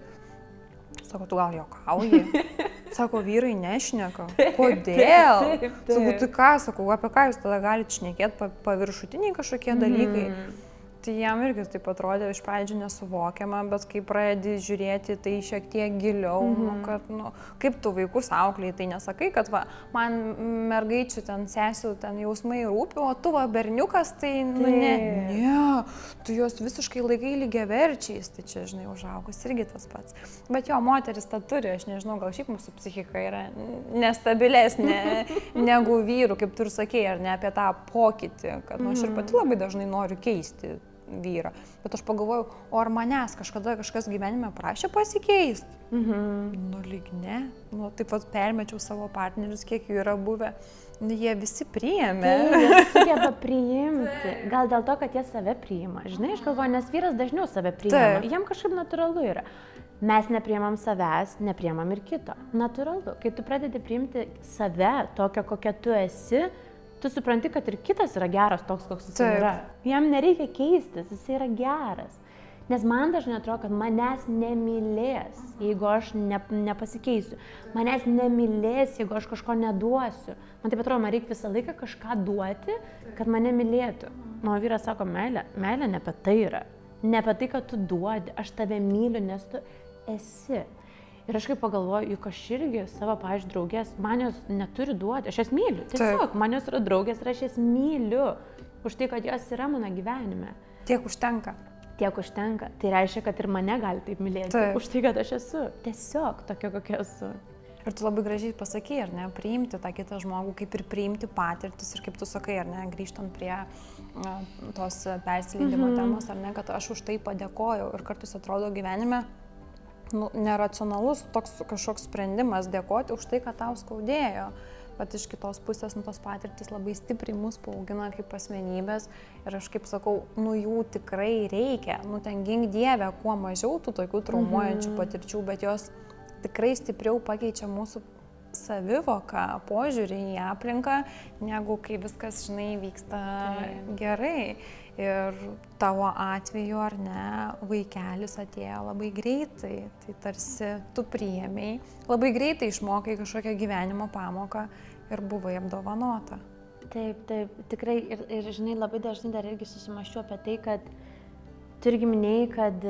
Sako, tu gal juokauji? Sako, vyrai nešneka. Kodėl? Taip, taip, taip. Sakau, tai ką, sakau, apie ką jūs tada galite šnekėti, paviršutiniai kažkokie dalykai. Mm. Tai jam irgi taip atrodė iš pradžių nesuvokiama, bet kai pradedi žiūrėti tai šiek tiek giliau, mm-hmm. nu, kad, nu, kaip tu vaikus auklėjai, tai nesakai, kad va, man mergaičių ten sesių ten jausmai rūpi, o tu va berniukas, tai nu, ne, ne, tu juos visiškai laikai lygiaverčiais, tai čia, žinai, užaugus irgi tas pats. Bet jo, moteris tą turi, aš nežinau, gal šiaip mūsų psichika yra nestabilesnė negu vyrų, kaip tu ir sakei, ar ne, apie tą pokytį, kad nu, aš ir pati labai dažnai noriu keisti vyrą. Bet aš pagalvojau, o ar manęs kažkada kažkas gyvenime prašė pasikeisti? Mhm. Nu, lyg ne. Nu, taip pat permečiau savo partnerius, kiek jų yra buvę. Nu, jie visi priėmė. Tai jie sugeba priimti. Gal dėl to, kad jie save priima. Žinai, aš galvoju, nes vyras dažniau save priima. Taip. Jiem kažkaip natūralu yra. Mes nepriimam savęs, nepriimam ir kito. Natūralu. Kai tu pradedi priimti save, tokią, kokią tu esi, tu supranti, kad ir kitas yra geras toks, koks jis yra. Jam nereikia keistis, jis yra geras. Nes man dažnai atrodo, kad manęs nemylės, jeigu aš ne, nepasikeisiu. Manęs nemylės, jeigu aš kažko neduosiu. Man taip atrodo, man reikia visą laiką kažką duoti, kad mane mylėtų. Mano vyras sako, meilė, meilė ne apie tai yra. Ne apie tai, kad tu duodi, aš tave myliu, nes tu esi. Ir aš kaip pagalvoju, juk aš irgi savo, pavyzdžiui, draugės, man jos neturi duoti, aš jas myliu. Tiesiog, Taip. man jos yra draugės ir aš jas myliu už tai, kad jos yra mano gyvenime. Tiek užtenka. Tiek užtenka. Tai reiškia, kad ir mane gali taip mylėti. Taip. Už tai, kad aš esu. Tiesiog tokia, kokia esu. Ir tu labai gražiai pasakei, ar ne, priimti tą kitą žmogų, kaip ir priimti patirtis ir kaip tu sakai, ar ne, grįžtant prie uh, tos persileidimo mm-hmm. temos, ar ne, kad aš už tai padėkojau ir kartais atrodo gyvenime, nu, neracionalus toks kažkoks sprendimas dėkoti už tai, kad tau skaudėjo. Bet iš kitos pusės, nu, tos patirtis labai stipriai mus paaugina kaip asmenybės ir aš kaip sakau, nu, jų tikrai reikia. Nu, ten gink Dieve, kuo mažiau tų tokių traumuojančių mm-hmm. patirčių, bet jos tikrai stipriau pakeičia mūsų savivoką, požiūrį į aplinką, negu kai viskas, žinai, vyksta tai. gerai. Ir tavo atveju, ar ne, vaikelis atėjo labai greitai, tai tarsi tu priėmei, labai greitai išmokai kažkokią gyvenimo pamoką ir buvai apdovanota. Taip, taip, tikrai ir, ir žinai, labai dažnai dar irgi susimaščiu apie tai, kad tu irgi minėjai, kad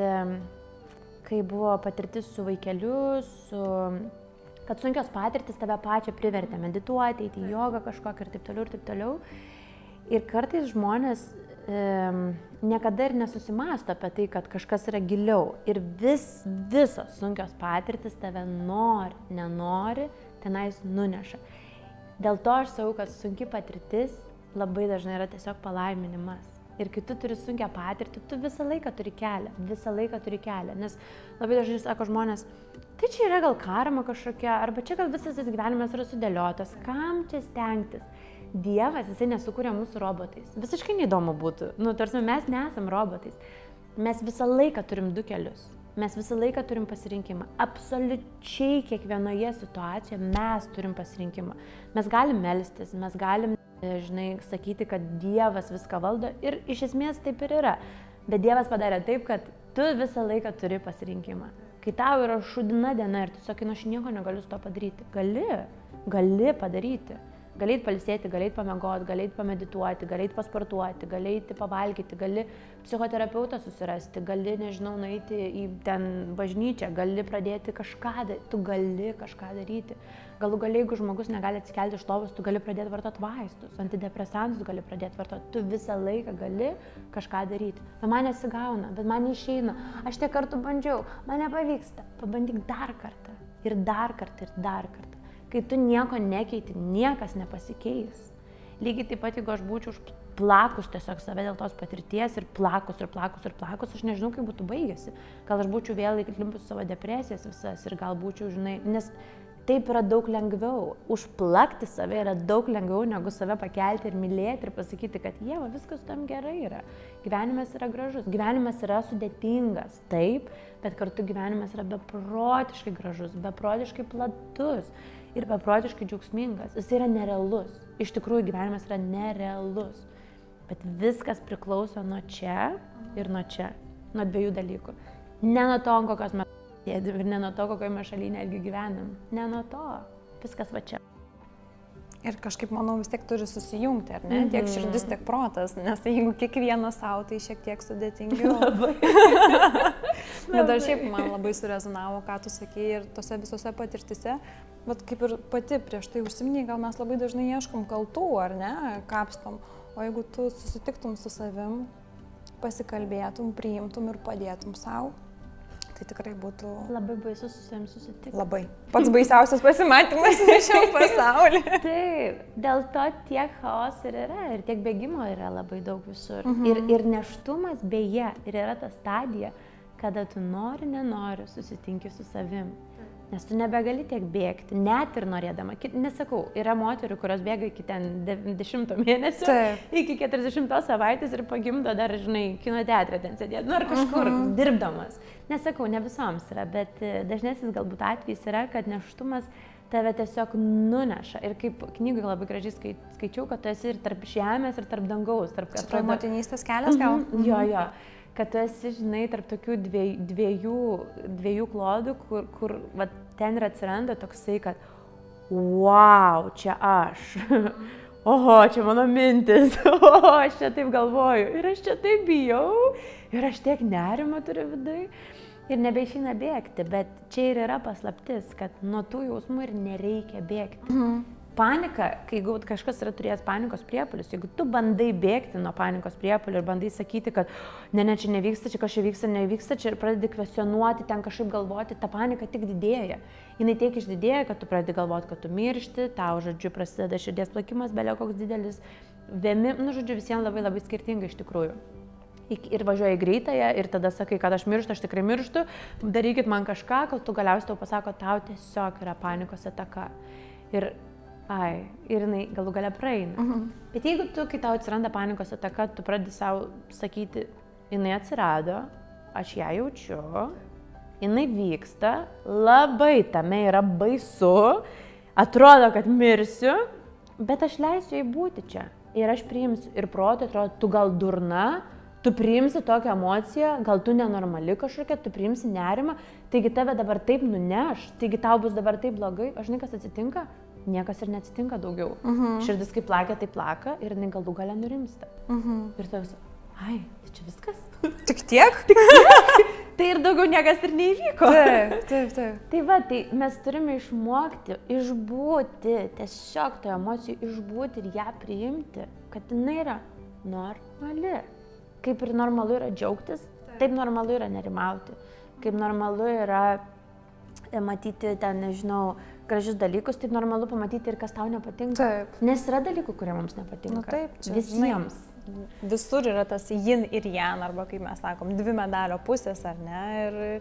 kai buvo patirtis su vaikeliu, su, kad sunkios patirtis tave pačią privertė medituoti, eiti į jogą kažkokią ir taip toliau ir taip toliau. Ir kartais žmonės niekada ir nesusimąsto apie tai, kad kažkas yra giliau ir vis, visos sunkios patirtis tave nori, nenori, tenais nuneša. Dėl to aš sakau, kad sunki patirtis labai dažnai yra tiesiog palaiminimas. Ir kai tu turi sunkią patirtį, tu visą laiką turi kelią, visą laiką turi kelią. Nes labai dažnai sako žmonės, tai čia yra gal karma kažkokia, arba čia gal visas tas gyvenimas yra sudėliotas, kam čia stengtis? Dievas, jisai nesukūrė mūsų robotais. Visiškai neįdomu būtų. Nu, tarsi mes nesam robotais. Mes visą laiką turim du kelius. Mes visą laiką turim pasirinkimą. Absoliučiai kiekvienoje situacijoje mes turim pasirinkimą. Mes galim melstis, mes galim, žinai, sakyti, kad Dievas viską valdo ir iš esmės taip ir yra. Bet Dievas padarė taip, kad tu visą laiką turi pasirinkimą. Kai tau yra šudina diena ir tu sakai, nu aš nieko negaliu su to padaryti. Gali, gali padaryti. Galėjai pailsėti, galėjai pamiegoti, galėjai pamedituoti, galėjai pasportuoti, galėjai pavalgyti, gali psichoterapeutą susirasti, gali, nežinau, nueiti į ten bažnyčią, gali pradėti kažką, tu gali kažką daryti. Galų galiai, jeigu žmogus negali atsikelti iš lovos, tu gali pradėti vartoti vaistus, antidepresantus gali pradėti vartoti, tu visą laiką gali kažką daryti. Bet man nesigauna, bet man neišeina, aš tiek kartų bandžiau, man nepavyksta, pabandyk dar kartą ir dar kartą ir dar kartą. Kai tu nieko nekeiti, niekas nepasikeis. Lygiai taip pat, jeigu aš būčiau plakus tiesiog save dėl tos patirties ir plakus ir plakus ir plakus, aš nežinau, kaip būtų baigėsi. Gal aš būčiau vėl įklimpus savo depresijas visas ir gal būčiau, žinai, nes taip yra daug lengviau. Užplakti save yra daug lengviau, negu save pakelti ir mylėti ir pasakyti, kad Ieva, viskas tam gerai yra. Gyvenimas yra gražus, gyvenimas yra sudėtingas, taip, bet kartu gyvenimas yra beprotiškai gražus, beprotiškai platus ir beprotiškai džiaugsmingas. Jis yra nerealus. Iš tikrųjų, gyvenimas yra nerealus. Bet viskas priklauso nuo čia ir nuo čia. Nuo dviejų dalykų. Ne nuo to, kokios mes sėdim ir ne nuo to, kokioje mes šalyje netgi gyvenam. Ne nuo to. Viskas va čia. Ir kažkaip, manau, vis tiek turi susijungti, ar ne? Mm-hmm. Tiek širdis, tiek protas, nes jeigu kiekvienas savo, tai šiek tiek sudėtingiau. Labai. Bet dar šiaip man labai surezonavo, ką tu sakei ir tose visose patirtise. Bet kaip ir pati prieš tai užsiminiai, gal mes labai dažnai ieškom kaltų, ar ne, kapstom. O jeigu tu susitiktum su savim, pasikalbėtum, priimtum ir padėtum savo, tai tikrai būtų... Labai baisu su savim susitikti. Labai. Pats baisiausias pasimatymas šiam pasaulyje. Taip, dėl to tiek chaos ir yra, ir tiek bėgimo yra labai daug visur. Mhm. Ir, ir neštumas beje, ir yra ta stadija, kada tu nori, nenori susitinki su savim. Nes tu nebegali tiek bėgti, net ir norėdama. Nesakau, yra moterų, kurios bėga iki ten dešimto mėnesio, Taip. Iki keturiasdešimtos savaitės ir pagimdo dar, žinai, kino teatre ten sėdėti, nu ar kažkur uh-huh. dirbdamas. Nesakau, ne visoms yra, bet dažnesnis galbūt atvejis yra, kad neštumas tave tiesiog nuneša. Ir kaip knygai labai gražiai skai, skaičiau, kad tu esi ir tarp žemės, ir tarp dangaus. Tarp, Čia atrodo motinystės kelias gal? Uh-huh. Jo, jo. Kad tu esi, žinai, tarp tokių dviejų, dviejų, dviejų klodų, kur, kur va, ten ir atsiranda toksai, kad wow, čia aš, oho, čia mano mintis, oho, aš čia taip galvoju ir aš čia taip bijau ir aš tiek nerimo turiu vidui ir nebeišeina bėgti, bet čia ir yra paslaptis, kad nuo tų jausmų ir nereikia bėgti. Mhm. Panika, kai kažkas yra turėjęs panikos priepuolius, jeigu tu bandai bėgti nuo panikos priepuolių ir bandai sakyti, kad ne, ne, čia nevyksta, čia kažkaip vyksta, nevyksta, čia ir pradedi kvesionuoti, ten kažkaip galvoti, ta panika tik didėja. Jinai tiek išdidėja, kad tu pradedi galvoti, kad tu miršti, tau, žodžiu, prasideda širdies plakimas, belio koks didelis, vėmi, nu, žodžiu, visiems labai labai skirtingai iš tikrųjų. Ir važiuoji greitąją ir tada sakai, kad aš mirštu, aš tikrai mirštu, darykit man kažką, kol tu galiausiai tau pasako, tau tiesiog yra panikos ataka. Ir Ai, ir jinai galų gale praeina. Uh-huh. Bet jeigu tu, kai tau atsiranda panikos ataka, tu pradedi savo sakyti, jinai atsirado, aš ją jaučiu, jinai vyksta, labai tame yra baisu, atrodo, kad mirsiu, bet aš leisiu jai būti čia. Ir aš priimsiu. Ir protui atrodo, tu gal durna, tu priimsi tokią emociją, gal tu nenormali kažkokia, tu priimsi nerimą, taigi tave dabar taip nuneš, taigi tau bus dabar taip blogai, o žinai, kas atsitinka? Niekas ir neatsitinka daugiau. Uh-huh. Širdis kaip plaka, tai plaka ir jinai galų gale nurimsta. Uh-huh. Ir toks, ai, tai čia viskas? Tik tiek? Tik tiek? Tai ir daugiau niekas ir neįvyko. Taip, taip, taip. Tai va, tai mes turime išmokti, išbūti, tiesiog tą emociją išbūti ir ją priimti, kad jinai yra normali. Kaip ir normalu yra džiaugtis, taip, taip normalu yra nerimauti. Kaip normalu yra matyti ten, nežinau, gražius dalykus, taip normalu pamatyti ir kas tau nepatinka. Taip. Nes yra dalykų, kurie mums nepatinka. Nu, taip, čia, visiems. Žinai, visur yra tas yin ir yang, arba kaip mes sakom, dvi medalio pusės, ar ne? Ir,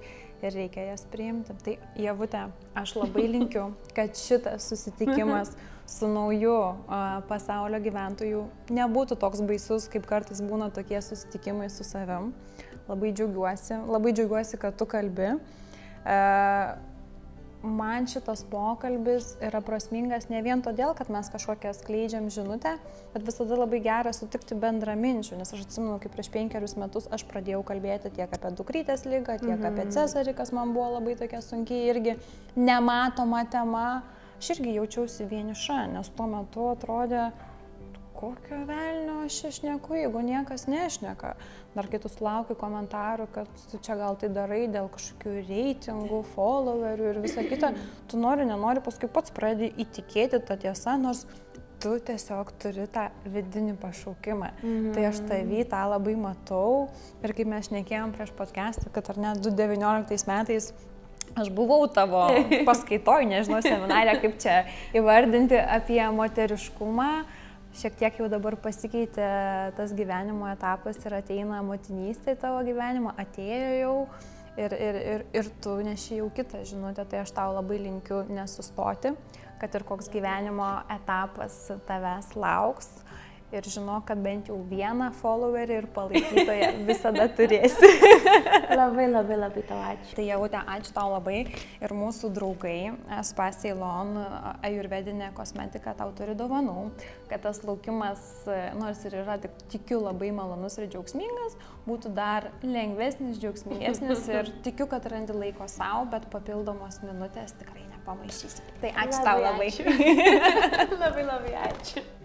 ir reikia jas priimti. Tai Ievute, aš labai linkiu, kad šitas susitikimas su nauju a, pasaulio gyventojų nebūtų toks baisus, kaip kartais būna tokie susitikimai su savim. Labai džiaugiuosi, labai džiaugiuosi, kad tu kalbi. E, man šitas pokalbis yra prasmingas ne vien todėl, kad mes kažkokią skleidžiam žinutę, bet visada labai gera sutikti bendraminčių, nes aš atsimenu, kaip prieš penkerius metus aš pradėjau kalbėti tiek apie dukrytės ligą, tiek mm-hmm. apie cesarį, kas man buvo labai tokia sunkiai irgi nematoma tema. Aš irgi jaučiausi vieniša, nes tuo metu atrodė, kokio velnio aš išneku, jeigu niekas nešneka. Dar kai tu sulauki komentarų, kad tu čia gal tai darai dėl kažkokių reitingų, followerių ir visa kita, tu nori, nenori, paskui pats pradedi įtikėti tą tiesą, nors tu tiesiog turi tą vidinį pašaukimą. Mm. Tai aš tavį tą labai matau ir kaip mes šnekėjom prieš podcastą, kad ar ne du tūkstančiai devynioliktais metais aš buvau tavo paskaitoj, nežinau, seminarė, kaip čia įvardinti apie moteriškumą. Šiek tiek jau dabar pasikeitė tas gyvenimo etapas ir ateina motinystė į tavo gyvenimą, atėjo jau ir, ir, ir, ir tu neši jau kitą žinutę, tai aš tau labai linkiu nesustoti, kad ir koks gyvenimo etapas tavęs lauks ir žinok, kad bent jau vieną followerį ir palaikytoją visada turėsi. Labai, labai, labai tau ačiū. Tai Ievute, ačiū tau labai ir mūsų draugai, Spa Ceylon, ajurvedinė kosmetika tau turi dovanų, kad tas laukimas, nors ir yra, tik tikiu, labai malonus ir džiaugsmingas, būtų dar lengvesnis, džiaugsmingesnis ir tikiu, kad randi laiko savo, bet papildomos minutės tikrai nepamaišysi. Tai ačiū labai tau labai. Ačiū. labai, labai ačiū.